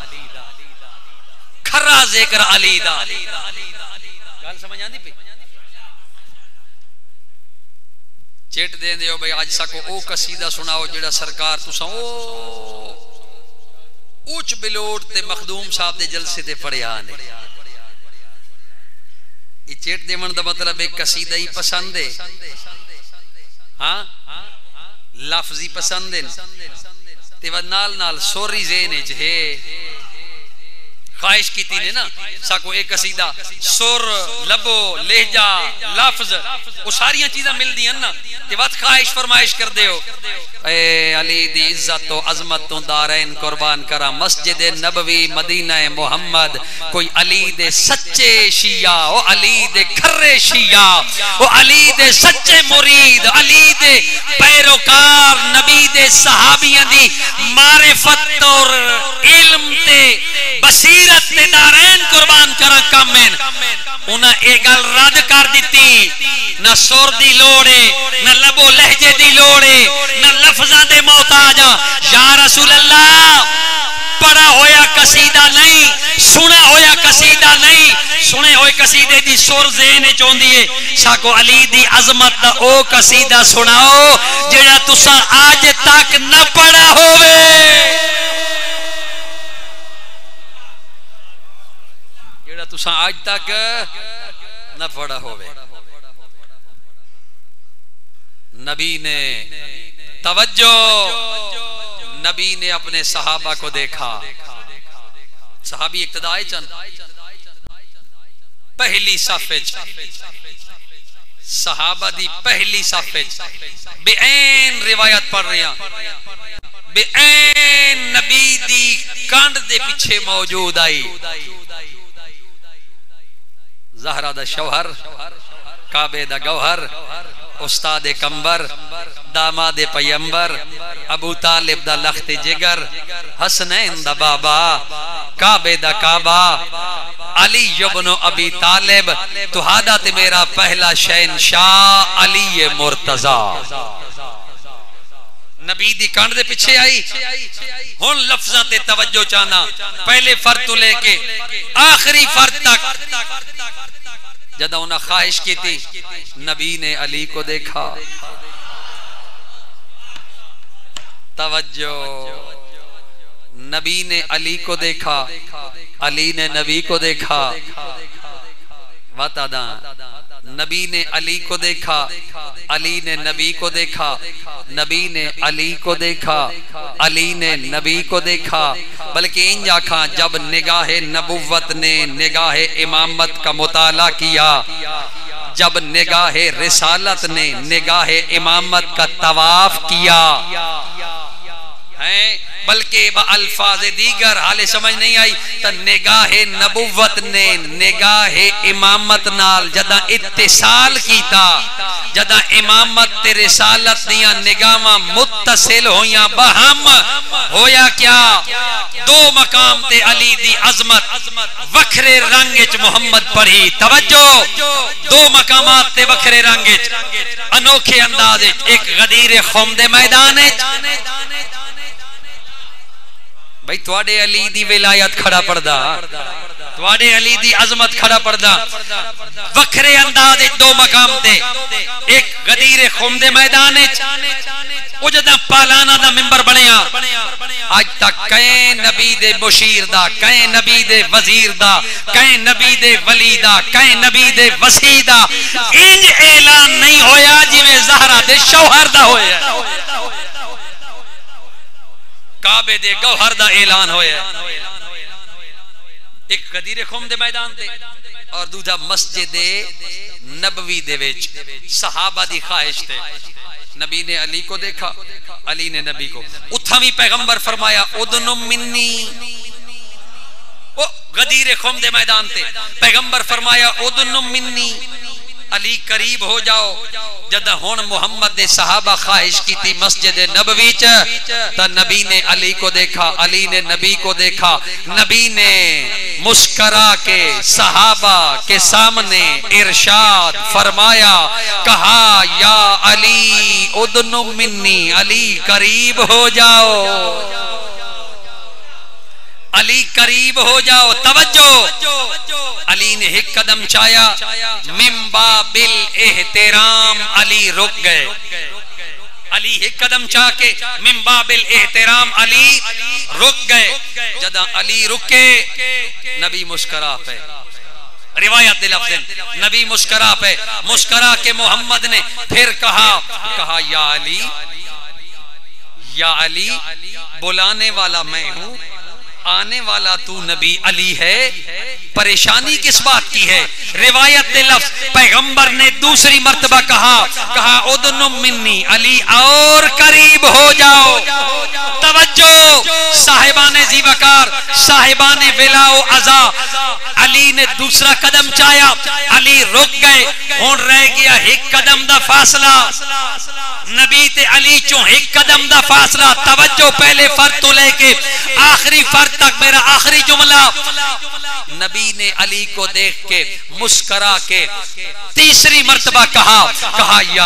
کھرا ذکر علی دا. گل سمجھ آندی پئی؟ چیٹ دین دیو بھئی آج ساکو او قصیدہ سناؤ جڑا سرکار تساں او اوچ بلوٹ تے مخدوم صاحب دے جلسے تے پڑھیا نے. یہ چیٹ دیون دا مطلب ایک قصیدہ ہی پسند ہے، ہاں لفظی پسند ہے تے نال نال سوری ذہن وچ ہے. خواہش کی تھی نا ساکو ایک قصیدہ سر لبو لہجہ لفظ وہ ساریاں چیزاں مل دی ہیں نا تے وقت خواہش فرمائش کر دے ہو. اے علی دی عزت و عظمت تو دارین قربان کرا مسجد نبوی مدینہ محمد. کوئی علی دے سچے شیعہ، او علی دے کھرے شیعہ، او علی دے سچے مرید، علی دے پیروکار، نبی دے صحابیاں دی معرفت اور علم تے بصیرت تے دارین قربان کرا کامین. انہاں ایک گل رد کر دیتی، نہ سور دی لوڑے، نہ لبو لہجے دی لوڑے، نہ لفظاں دے محتاجاں. یا رسول اللہ پڑھا ہویا قصیدہ نہیں، سنا ہویا قصیدہ نہیں، سنے ہوئے قصیدے دی سور ذہن وچ ہوندی ہے. ساکو علی دی عظمت دا او قصیدہ سناؤ جڑا تساں آج تک نہ پڑھا ہوئے، جڑا تساں آج تک نہ پڑھا ہوئے. نبی نے توجہ، نبی نے اپنے صحابہ کو دیکھا. صحابی اقتدائی چند پہلی صف صحابہ دی پہلی صف بے عین روایت پڑھ رہے ہیں، بے عین نبی دی کانڈ دے پیچھے موجود آئی. زہرہ دا شوہر، کعبے دا گوہر، استاد کمبر، داماد پیمبر، ابو طالب دا لخت جگر، حسنین دا بابا، کعبے دا کعبہ، علی ابن ابی طالب. تو ہادا تے میرا پہلا شہنشاہ علی مرتضی. نبی دی کانڈ دے پیچھے آئی. ہن لفظاں تے توجہ چاہنا، پہلے فرد تو لے کے آخری فرد تک. جدہ انہاں خواہش کی تھی، نبی نے علی کو دیکھا. توجہ، نبی نے علی کو دیکھا، علی نے نبی کو دیکھا. وطداں نبی نے علی کو دیکھا، علی نے نبی کو دیکھا، نبی نے علی کو دیکھا، علی نے نبی کو دیکھا، بلکہ ان جاکھاں جب نگاہ نبوت نے نگاہ امامت کا مطالعہ کیا، جب نگاہ رسالت نے نگاہ امامت کا طواف کیا، بلکہ با الفاظ دیگر حال سمجھ نہیں آئی تو نگاہ نبوت نے نگاہ امامت نال جدہ اتصال کیتا، جدہ امامت تے رسالت دیا نگاہ متصل ہویاں بہم ہویا کیا؟ دو مقام تے علی دی عظمت وکھرے رنگچ محمد پڑھی، توجہ، دو مقامات تے وکھرے رنگچ انوکھے انداز، ایک غدیر خم دے میدان بھئی تواڈے علی دی ولایت کھڑا پڑدا، تواڈے علی دی عظمت کھڑا پڑدا، وکھرے انداز دو مقام تے، ایک غدیر خم دے میدان او جداں پالانا دا ممبر بنیا، آج تک کہیں نبی دے مشیر دا، کہیں نبی دے وزیر دا، کہیں نبی دے ولی دا، کہیں نبی دے وسیع دا انج اعلان نہیں ہویا جی میں زہرہ دے شوہر دا ہویا، کعبے دے گوہر دا اعلان ہویا، ایک غدیر خم دے میدان تے اور دوسرا مسجد نبوی دے وچ صحابہ دی خواہش تے، نبی نے علی کو دیکھا، علی نے نبی کو، اتھاوی پیغمبر فرمایا ادن منی، وہ غدیر خم دے میدان تے پیغمبر فرمایا ادن منی، علی قریب ہو جاؤ، جدہ ہون محمد نے صحابہ خواہش کی تھی مسجد نبوی تا نبی نے علی کو دیکھا، علی نے نبی کو دیکھا، نبی نے مسکرا کے صحابہ کے سامنے ارشاد فرمایا، کہا یا علی ادن منی، علی قریب ہو جاؤ، علی قریب ہو جاؤ، توجہ، علی نے ایک قدم چایا، من باب الاحترام علی رک گئے، علی ایک قدم چاہ کے من باب الاحترام علی رک گئے، جدہ علی رکے نبی مسکرا پہ، روایت دے لفظ نبی مسکرا پہ، مسکرا کے محمد نے پھر کہا یا علی، یا علی، بلانے والا میں ہوں، آنے والا تو نبی علی ہے، پریشانی کس بات کی ہے؟ روایت دے لفظ پیغمبر نے دوسری مرتبہ کہا ادن منی، علی اور قریب ہو جاؤ، توجہ، صاحبان زی وقار، صاحبان ولا و عزا، علی نے دوسرا قدم چایا، علی رک گئے، ہون رہ گیا ایک قدم دا فاصلہ، نبی تے علی چوں ایک قدم دا فاصلہ، توجہ، پہلے فرد تو لے کے آخری فرد تک میرا آخری جملہ، نبی نے علی کو دیکھ کے مسکرا کے تیسری مرتبہ کہا یا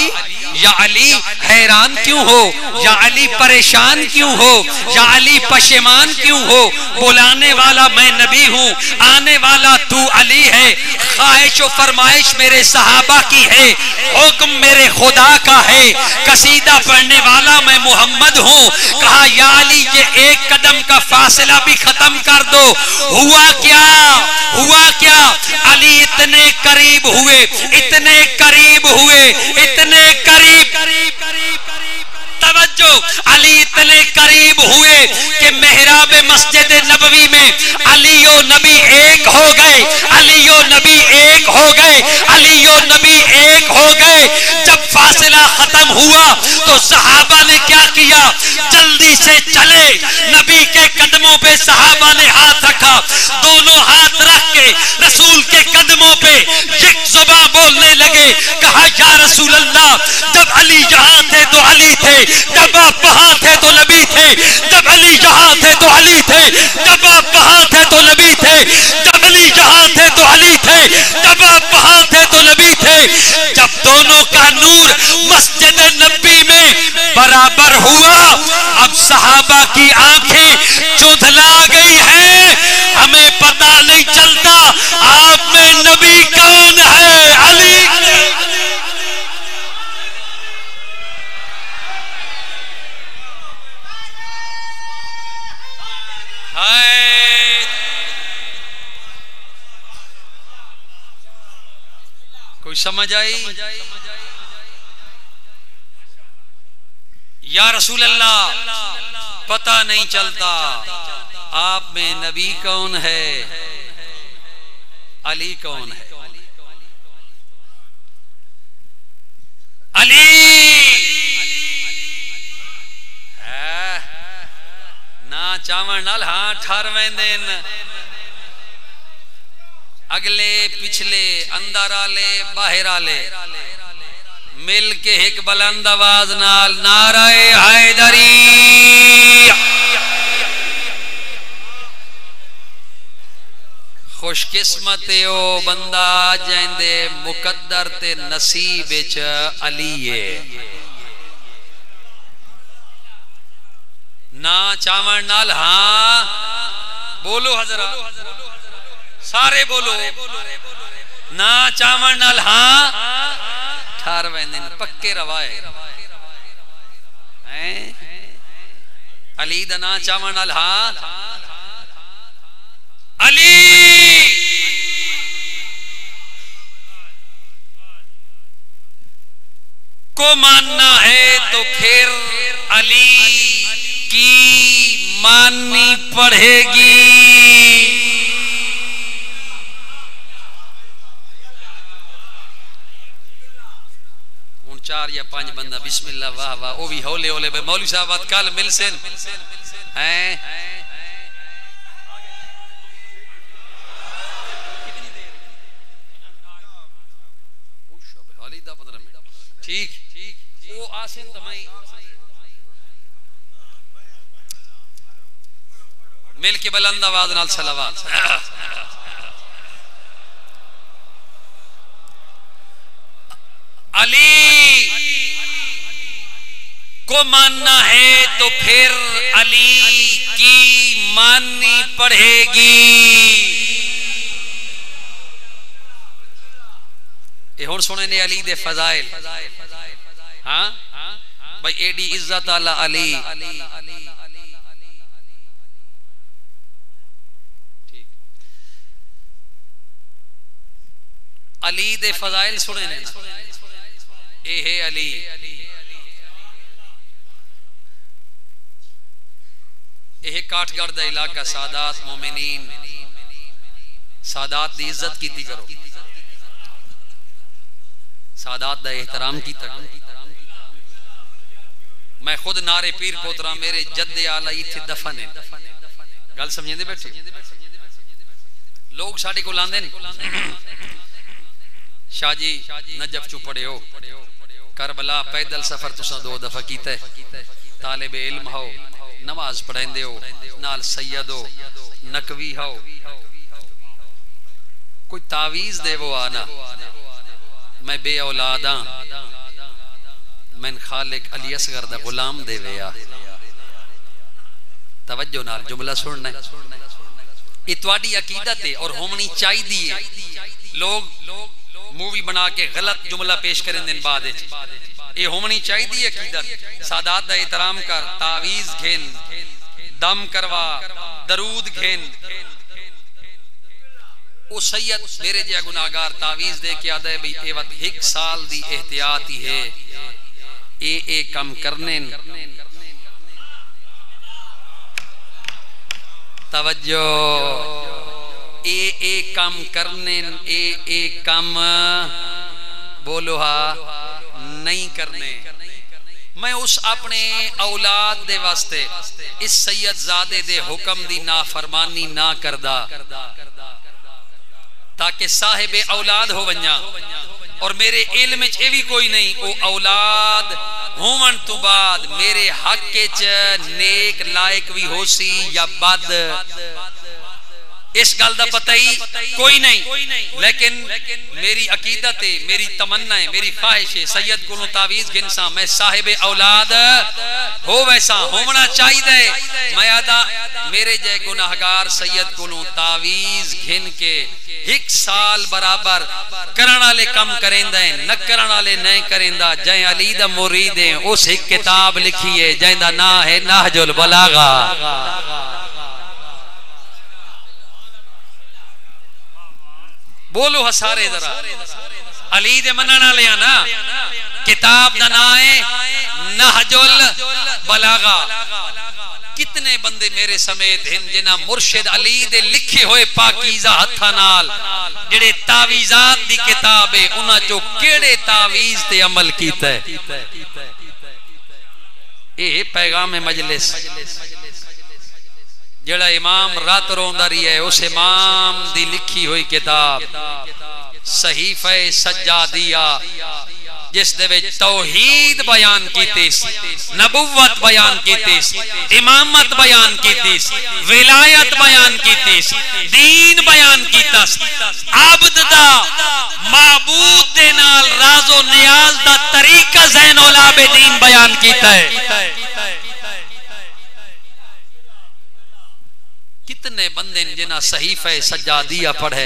علی حیران کیوں ہو، یا علی پریشان کیوں ہو، یا علی پشیمان کیوں ہو، بلانے والا میں نبی ہوں، آنے والا تو علی ہے، خواہش و فرمائش میرے صحابہ کی ہے، حکم میرے خدا کا ہے، قصیدہ پڑھنے والا میں محمد ہوں، کہا یا علی یہ ایک قدم کا فاصلہ بھی ختم کر دو، ہوا کیا، علی اتنے قریب ہوئے، اتنے قریب ہوئے، اتنے قریب، توجہ، علی اتنے قریب ہوئے کہ محراب مسجد نبوی میں علی و نبی ایک ہو گئے، علی و نبی ایک ہو گئے، علی و نبی ایک ہو گئے، جب فاصلہ ختم ہوا تو صحابہ نے کیا کیا؟ جلدی سے چلے، نبی کے قدموں پہ صحابہ نے ہاتھ رکھا، دونوں ہاتھ رکھ کے رسول کے قدموں پہ یک زباں بولنے لگے، کہا یا رسول اللہ، جب علی یہاں تھے تو علی تھے، جب آپ وہاں تھے تو نبی تھے، جب علی یہاں تھے تو علی تھے، جب آپ وہاں تھے تو نبی تھے، جب علی یہاں تھے تو علی تھے، جب آپ وہاں تھے تو نبی تھے، جب دونوں کا نور مسجد نبی میں برابر ہوا، اب صحابہ کی آنکھیں چودھلا گئی ہیں، ہمیں پتہ نہیں چلتا آپ میں نبی کون ہے، علی، کوئی سمجھ آئی؟ یا رسول اللہ پتہ نہیں چلتا آپ میں نبی کون ہے، علی کون ہے؟ علی نا چاون نال ہاں ٹھر ویندن، اگلے پچھلے اندر آلے باہر آلے مل کے ایک بلند آواز نال نعرہ حیدری۔ خوش قسمت او بندہ جیندے مقدر تے نصیب وچ علی ہے۔ نا چاون نال ہاں بولو حضرات، سارے بولو، نا چاون نال ہاں ٹھار ویندن پکے روائے علی دا نا چاون نال ہاں علی کو ماننا ہے تو پھر علی کی ماننی پڑے گی۔ چار یا پانچ بندہ بسم اللہ واہ واہ او بھی ہولے ہولے بے مولوی صاحبات کال مل سن ہیں ٹھیک او آسن تمہیں مل کے بلند آواز نال صلوات۔ علی کو ماننا ہے تو پھر علی کی ماننی پڑے گی۔ یہ ہون سنے نے علی دے فضائل ہاں بھائی ایڈی عزت اللہ علی علی دے فضائل سنے نے اے ہے علی اے کاٹھ گڑھ دا علاقہ سادات مومنین سادات دی عزت کیتی کرو، سادات دا احترام کیتا کرو۔ میں خود نارے پیر پوترا میرے جد آلائی تھے دفن ہے، گل سمجھیں دے بیٹھے لوگ ساڑھے کو لاندے شاہ جی نجف چو پڑے ہو کربلا پیدل سفر تسا دو دفعہ کیتا ہے، طالب علم ہو نماز پڑھیں دے ہو نال سید ہو نقوی ہو، کوئی تعویز دے وہ آنا میں بے اولاداں میں خالق علی اصغر دا غلام دے ویا۔ توجہ نال جملہ سننا ہے، یہ تواڈی عقیدت ہے اور ہونی چاہی دیئے۔ لوگ مووی بنا کے غلط جملہ پیش کریں دن بعد یہ ہونی چاہی دی عقیدت۔ سادات دا احترام کر، تعویز گھن، دم کروا، درود گھن۔ او سید میرے جے گناہگار تعویز دے کے آدھا ہے بھئی اے وقت ایک سال دی احتیاطی ہے، اے کم کرنے توجہ، اے کم کرنے اے کم بولو ہاں نہیں کرنے۔ میں اس اپنے اولاد دے واسطے اس سید زادے دے حکم دی نافرمانی نہ کردہ تاکہ صاحب اولاد ہو ونجا، اور میرے علم اے بھی کوئی نہیں او اولاد ہومن تو بعد میرے حق چ نیک لائق بھی ہو سی یا بد، اس گل دا پتہ ہی کوئی نہیں، لیکن میری عقیدت ہے، میری تمنا ہے، میری خواہش ہے سید کو تعویز گنسا میں صاحب اولاد ہو ویسا ہونا چاہیے۔ میں آدھا میرے جے گناہگار سید کو تعویز گھن کے ایک سال برابر کرنا لے کم کریں دیں نہ کرنا لے نہیں کریں دا جائیں علی دا مرید ہیں اس ایک کتاب لکھی ہے جائیں دا نا ہے نہج البلاغہ۔ بولو ہسارے ذرا علی دے مننا لیا نا کتاب دا نام ہے نہج البلاغہ کتنے بندے میرے سمیت ہیں جنہاں مرشد علی دے لکھے ہوئے پاکیزہ ہتھاں نال جڑے تعویذات دی کتاب ہے انہاں چو کیڑے تعویذ تے عمل کیتا ہے اے پیغام مجلس جڑا امام رات روندا رہی ہے اس امام دی لکھی ہوئی کتاب صحیفہ سجادیہ جس دے وچ توحید بیان کیتی نبوت بیان کیتی امامت بیان کیتی ولایت بیان کیتی دین بیان کیتا عبد دا معبود دے نال راز و نیاز دا طریقہ زین العابدین بیان کیتا ہے کتنے بندے جنہاں صحیفہ سجادیہ پڑھے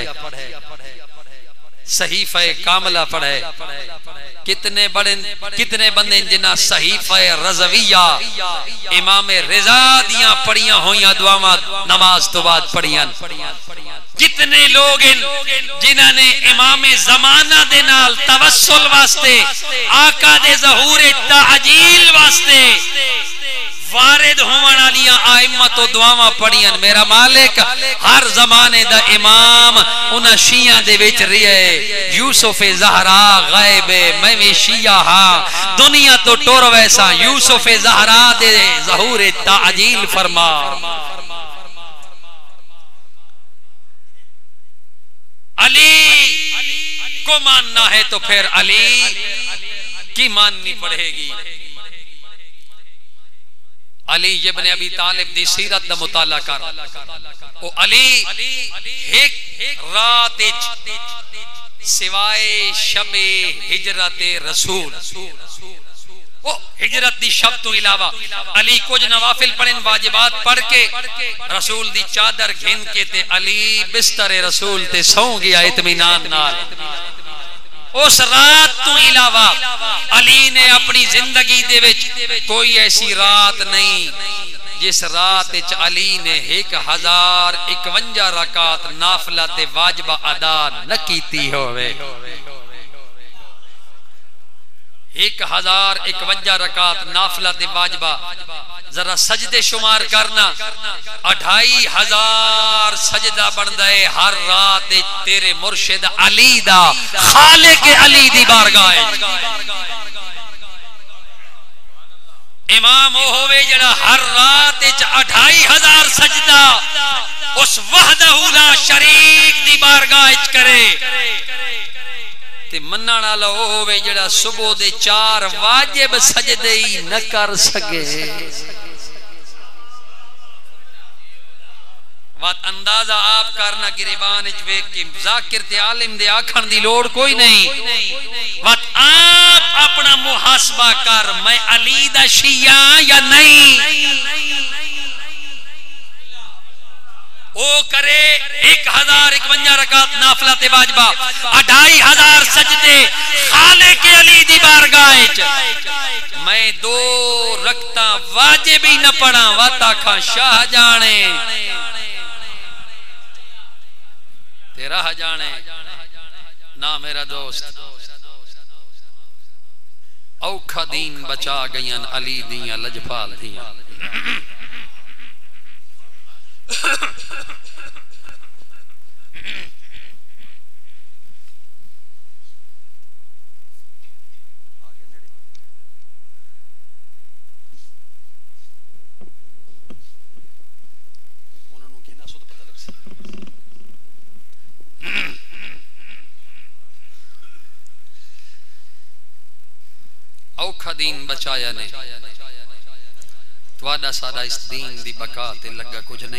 صحیفہ کاملہ پڑھے کتنے بندے جنہاں صحیفہ رضویہ امام رضا دیاں پڑھیاں ہویاں دعاواں نماز تو بعد پڑھیاں کتنے لوگ جنہاں نے امام زمانہ دے نال توسل واسطے آقا دے ظہور تعجیل واسطے وارد ہونے والی ائمت و دعاواں پڑھیاں میرا مالک ہر زمانے دا امام انہاں شیعہ دے وچ رہے یوسف زہرا غائب میں بھی شیعہ ہاں دنیا تو ٹور ویسا یوسف زہرا دے ظہور تعجیل فرما علی کو ماننا ہے تو پھر علی کی ماننی پڑے گی علی ابن ابی طالب دی سیرت دا مطالعہ کر او علی ایک رات سوائے شب ہجرت رسول او ہجرت دی شب تو علاوہ علی کچھ نوافل پڑھن واجبات پڑھ کے رسول دی چادر گھن کے تے علی بستر رسول تے سو گیا اطمینان نال اس رات تو علاوہ علی نے اپنی زندگی دے وچ کوئی ایسی رات نہیں جس رات وچ علی نے 1051 رکعت نافلہ تے واجبہ ادا نہ کیتی ہوئے 1051 رکعت نافلہ تے واجبہ ذرا سجدے شمار کرنا 2500 سجدہ بندہ ہے ہر رات تیرے مرشد علی دا خالق علی دی بارگاہ امام وہ ہوئے جڑا ہر رات 2500 سجدہ اس وحدہ لا شریک دی بارگاہ کرے تے مننا والا وہ ہوئے جڑا صبح دے 4 واجب سجدے ہی نہ کر سکے وات اندازہ آپ کرنا گریبان اچھوے کہ ذاکر تے عالم دے آکھن دی لوڑ کوئی نہیں وات آپ اپنا محاسبہ کر میں علی دا شیعہ یا نہیں او کرے 1051 رکعت نافلہ تے واجبہ 2500 سجدے خالق علی دی بارگاہ میں 2 رکعتاں واجب ہی نہ پڑھاں واتا کھاں شاہ جانے تیرا جانے نہ میرا دوست اوکھا دین بچا گئیاں علی دیاں لجپال دیاں اوکھا دین بچایا نے تواڈا ساڈا اس دین دی بقا تے لگا کچھ نہیں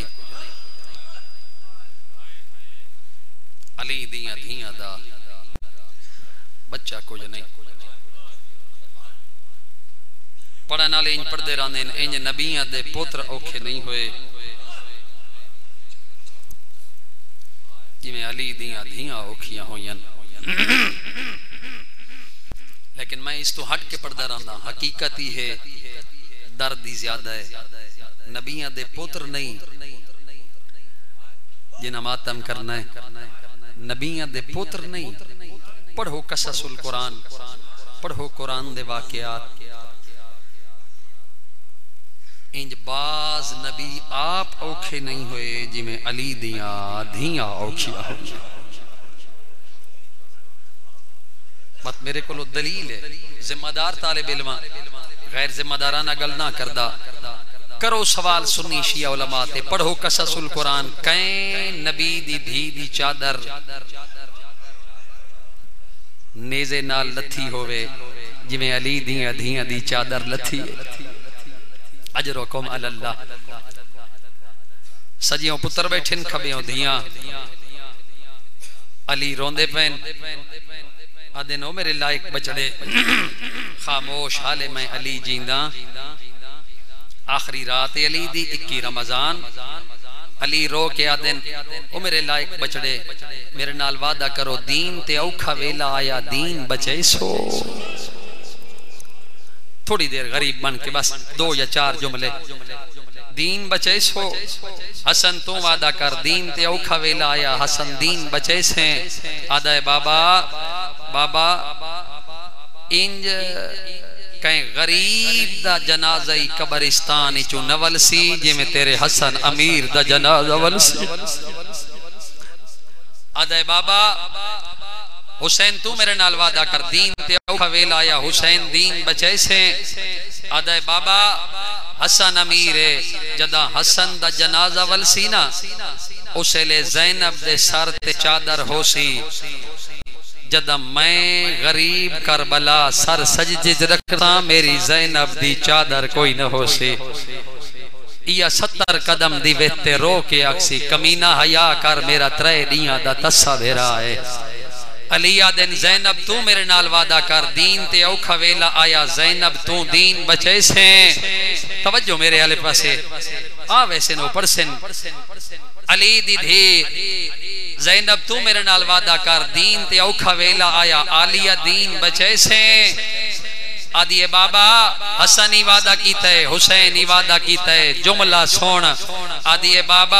علی دیاں دھیاں دا بچہ کچھ نہیں پڑھن والے انج پڑھدے رہندے انج نبیاں دے پوتر اوکھے نہیں ہوئے جویں علی دیاں دھیاں اوکھیاں ہویاں لیکن میں اس تو ہٹ کے پڑھدا رہندا حقیقت ہی ہے درد ہی زیادہ ہے نبیاں دے پوتر نہیں جنہاں ماتم کرنا ہے نبیاں دے پوتر نہیں پڑھو قصص القرآن، پڑھو قرآن دے واقعات. انج باز نبی آپ اوکھے نہیں ہوئے جی میں علی دیاں دھیاں اوکھیا ہوئی. بات میرے کو دلیل ہے. ذمہ دار طالب علم غیر ذمہ دارانہ گل نہ کردہ کرو سوال سنی شیعہ علماء تے پڑھو قصص القرآن. کہیں نبی دی دھی دی چادر نیزے نال لتھی ہوئے جی میں علی دیاں دھیاں دی چادر لتھی ہے. اجرکم علی اللہ. سجیوں پتر بیٹھن کھبیوں دھیاں علی روندے پین آدھے نو میرے لائق بچڑے خاموش حالے میں علی جیندہ. آخری رات علی دی 21 رمضان علی رو کے آدھن او میرے لائق بچڑے میرے نال وعدہ کرو دین تے اوکھا ویلا آیا دین بچے سو. تھوڑی دیر غریب بن کے بس 2 یا 4 جملے. دین بچے سو حسن تو وعدہ کر دین تے اوکھا ویلا آیا حسن دین بچے سے. آدھے بابا انج کہیں غریب دا جنازہی قبرستان چو نول سی جی میں تیرے حسن امیر دا جنازہ ول سی. آدھے بابا حسین تو میرے نال وعدہ کر دین تے اوکھا ویلا آیا حسین دین بچے سے. آدھے بابا حسن امیر ہے جدہ حسن دا جنازہ ول سی نا اسے لے زینب دے سر تے چادر ہو سی. جدہ میں غریب کربلا سر سجدے رکھتا میری زینب دی چادر کوئی نہ ہو سی. یا 70 قدم دی ویتے رو کے اکسی کمینہ حیا کر میرا 3 دیاں دا تسا بھیرا ہے. علی آدن زینب تو میرے نال وعدہ کر دین تے اوکھا ویلا آیا زینب تو دین بچے سے. توجہ میرے علی پاسے ویسے نو پرسن. علی دی دھی زینب تو میرے نال وعدہ کر دین تے اوکھا ویلا آیا عالیہ دین بچے سے. آدھیے بابا حسنی وعدہ کیتا ہے حسینی وعدہ کیتا ہے جملہ سون. آدھیے بابا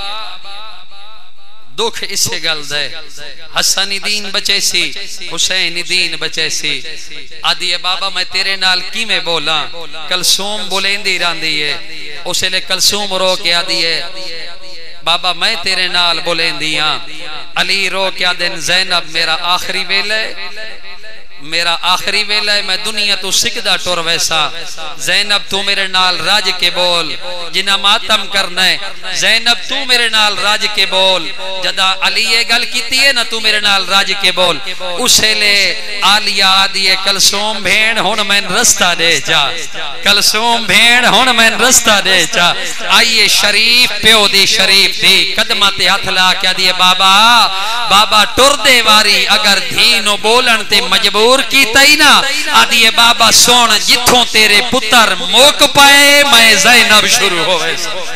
دکھ اس سے گل دے حسنی دین بچے سی حسینی دین بچے سی. آدھیے بابا میں تیرے نال کی میں بولا کلثوم بولندی راندی ہے اسے لے کلثوم رو کے آدھیے بابا میں تیرے نال بولندی ہاں. علی رو کے آدھن زینب میرا آخری ویلے میرا آخری ویلہ ہے میں دنیا تو سکدہ ٹور ویسا. زینب تو میرے نال راج کے بول جنہ ماتم کرنا ہے. زینب تو میرے نال راج کے بول جدہ علی یہ گل کیتی ہے نا تو میرے نال راج کے بول. اسے لے آلیہ آدھیے کلثوم بھین ہون میں رستہ دے جا کلثوم بھین ہون میں رستہ دے جا. آئیے شریف پیو دی شریف دی قدمہ تے ہاتھ لا کیا دیئے بابا ٹر دے واری اگر دھینو بولن تے مجبور کی تینا. آدھیے بابا سون جتھوں تیرے پتر موک پائے میں زینب شروع ہوئے.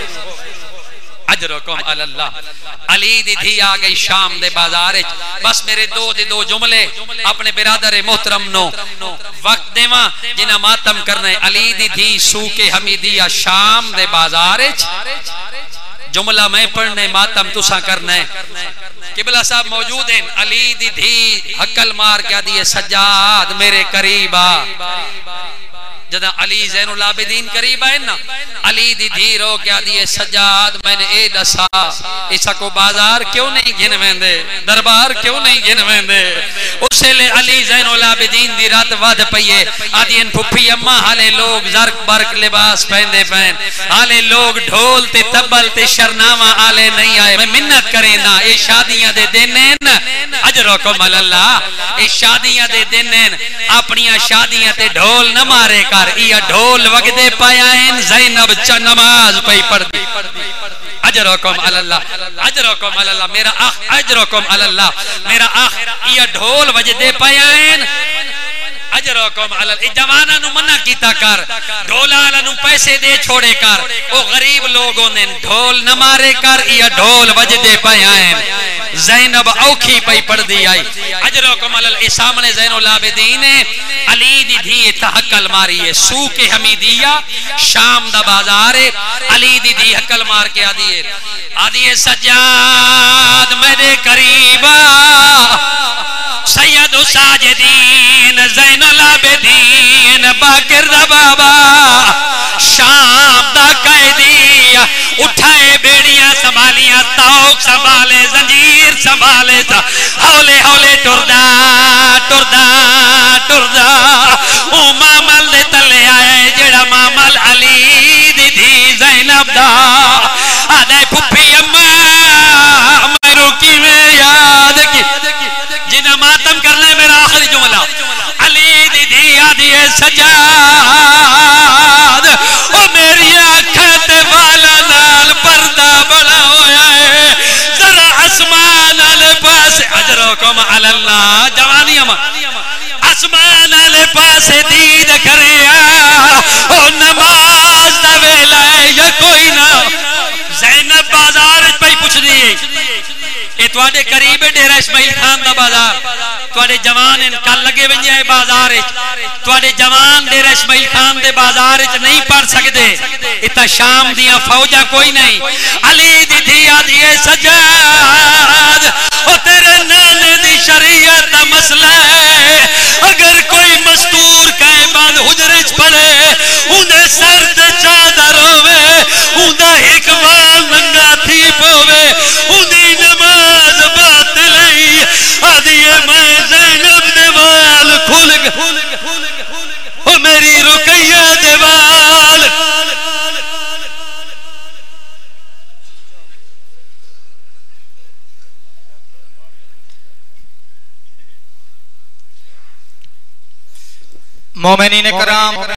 اجرکم علی اللہ. علی دی دھی آگئی شام دے بازارج. بس میرے دو جملے اپنے برادر محترم نو وقت دیواں جنہ ماتم کرنے. علی دی دھی سوک حمیدیہ شام دے بازارج. جملہ میں پڑھنے ماتم تسا کرنے. قبلہ صاحب موجود ہیں. علی دی دھی حقل مار کیا دیئے سجاد میرے قریبا. جدہ علی زین العابدین قریب ہے نا علی دی دھی رو کیا دیئے سجاد میں نے اے دسا ایسا کو بازار کیوں نہیں گھنویں دے دربار کیوں نہیں گھنویں دے. اسے لے علی زین العابدین دی رات وعد پئیے. آدھین پھپی اممہ حالے لوگ زرک برک لباس پہندے پہن حالے لوگ ڈھول تے تبل تے شرنامہ آلے نہیں آئے. میں منت کریں نا اے شادیاں دے دنین اجرکم اللہ. اے شادیاں دے دنین اپنیاں شادیاں تے ڈھول نہ مارے کر. یہ ڈھول وگدے پایائیں زینب چا نماز پئی پڑھ دی. اجرکم اللہ اجرکم اللہ میرا اجرکم اللہ میرا یہ ڈھول وجدے پایائیں اجرکم اللہ. جوانہ نو منع کیتا کر ڈھولا نو پیسے دے چھوڑے کر. او غریب لوگوں نے ڈھول نہ مارے کر. یہ ڈھول وجدے پایائیں زینب اوکھی پئی پڑھ دی آئی. اجرکم اللہ. سامنے زین العابدین علی دی دھی حقل ماری ہے سوک حمیدیہ شام دا بازار. علی دی دھی حقل مار کے آدھیے سجاد میرے قریبا سید ساجدین زین العابدین باقر دا بابا شام دا قیدی اٹھائے بیڑیاں سنبھالیاں توق سنبھالے زنجیر سنبھالے تا ہولے ہولے ٹردا ٹردا ٹردا او مامل دے تلے آئے جڑا مامل علی دی دی زینب دا آدھے پھپھی اماں میں روکی میں یاد کی جنہ ماتم کرنا ہے میرا آخری جملہ علی دی دی آدھی سجاد او میری آنکھت والا نال پردہ بڑا ہویا ہے ذرا اسمان علی پاس اجرکم علی اللہ جوانی اما اسمان علی پاس دید کریا او نماز دا ویلا ہے یا کوئی نہ زینب بازار پہ پوچھ دیئے اے تواڈے قریب ڈیرہ اسماعیل خان دا بازار تواڈے جوان ان کل لگے ونجے ہے بازار تواڈے جوان ڈیرہ اسماعیل خان دے بازار نہیں پڑھ سکدے اتا شام دیاں فوجاں کوئی نہیں علی دی دھیا دیے سجاد او تیرے نانے دی شریعت دا مسئلہ ہے اگر کوئی مستور کہیں بعد حجرچ پڑے انہیں سرد چادر ہوئے انہیں حکمان ننگا تھی پوے انہیں نماز باطل ہی آدھیے میں زینب دیوال کھول گا میری رقیہ دیوال مومنین کرام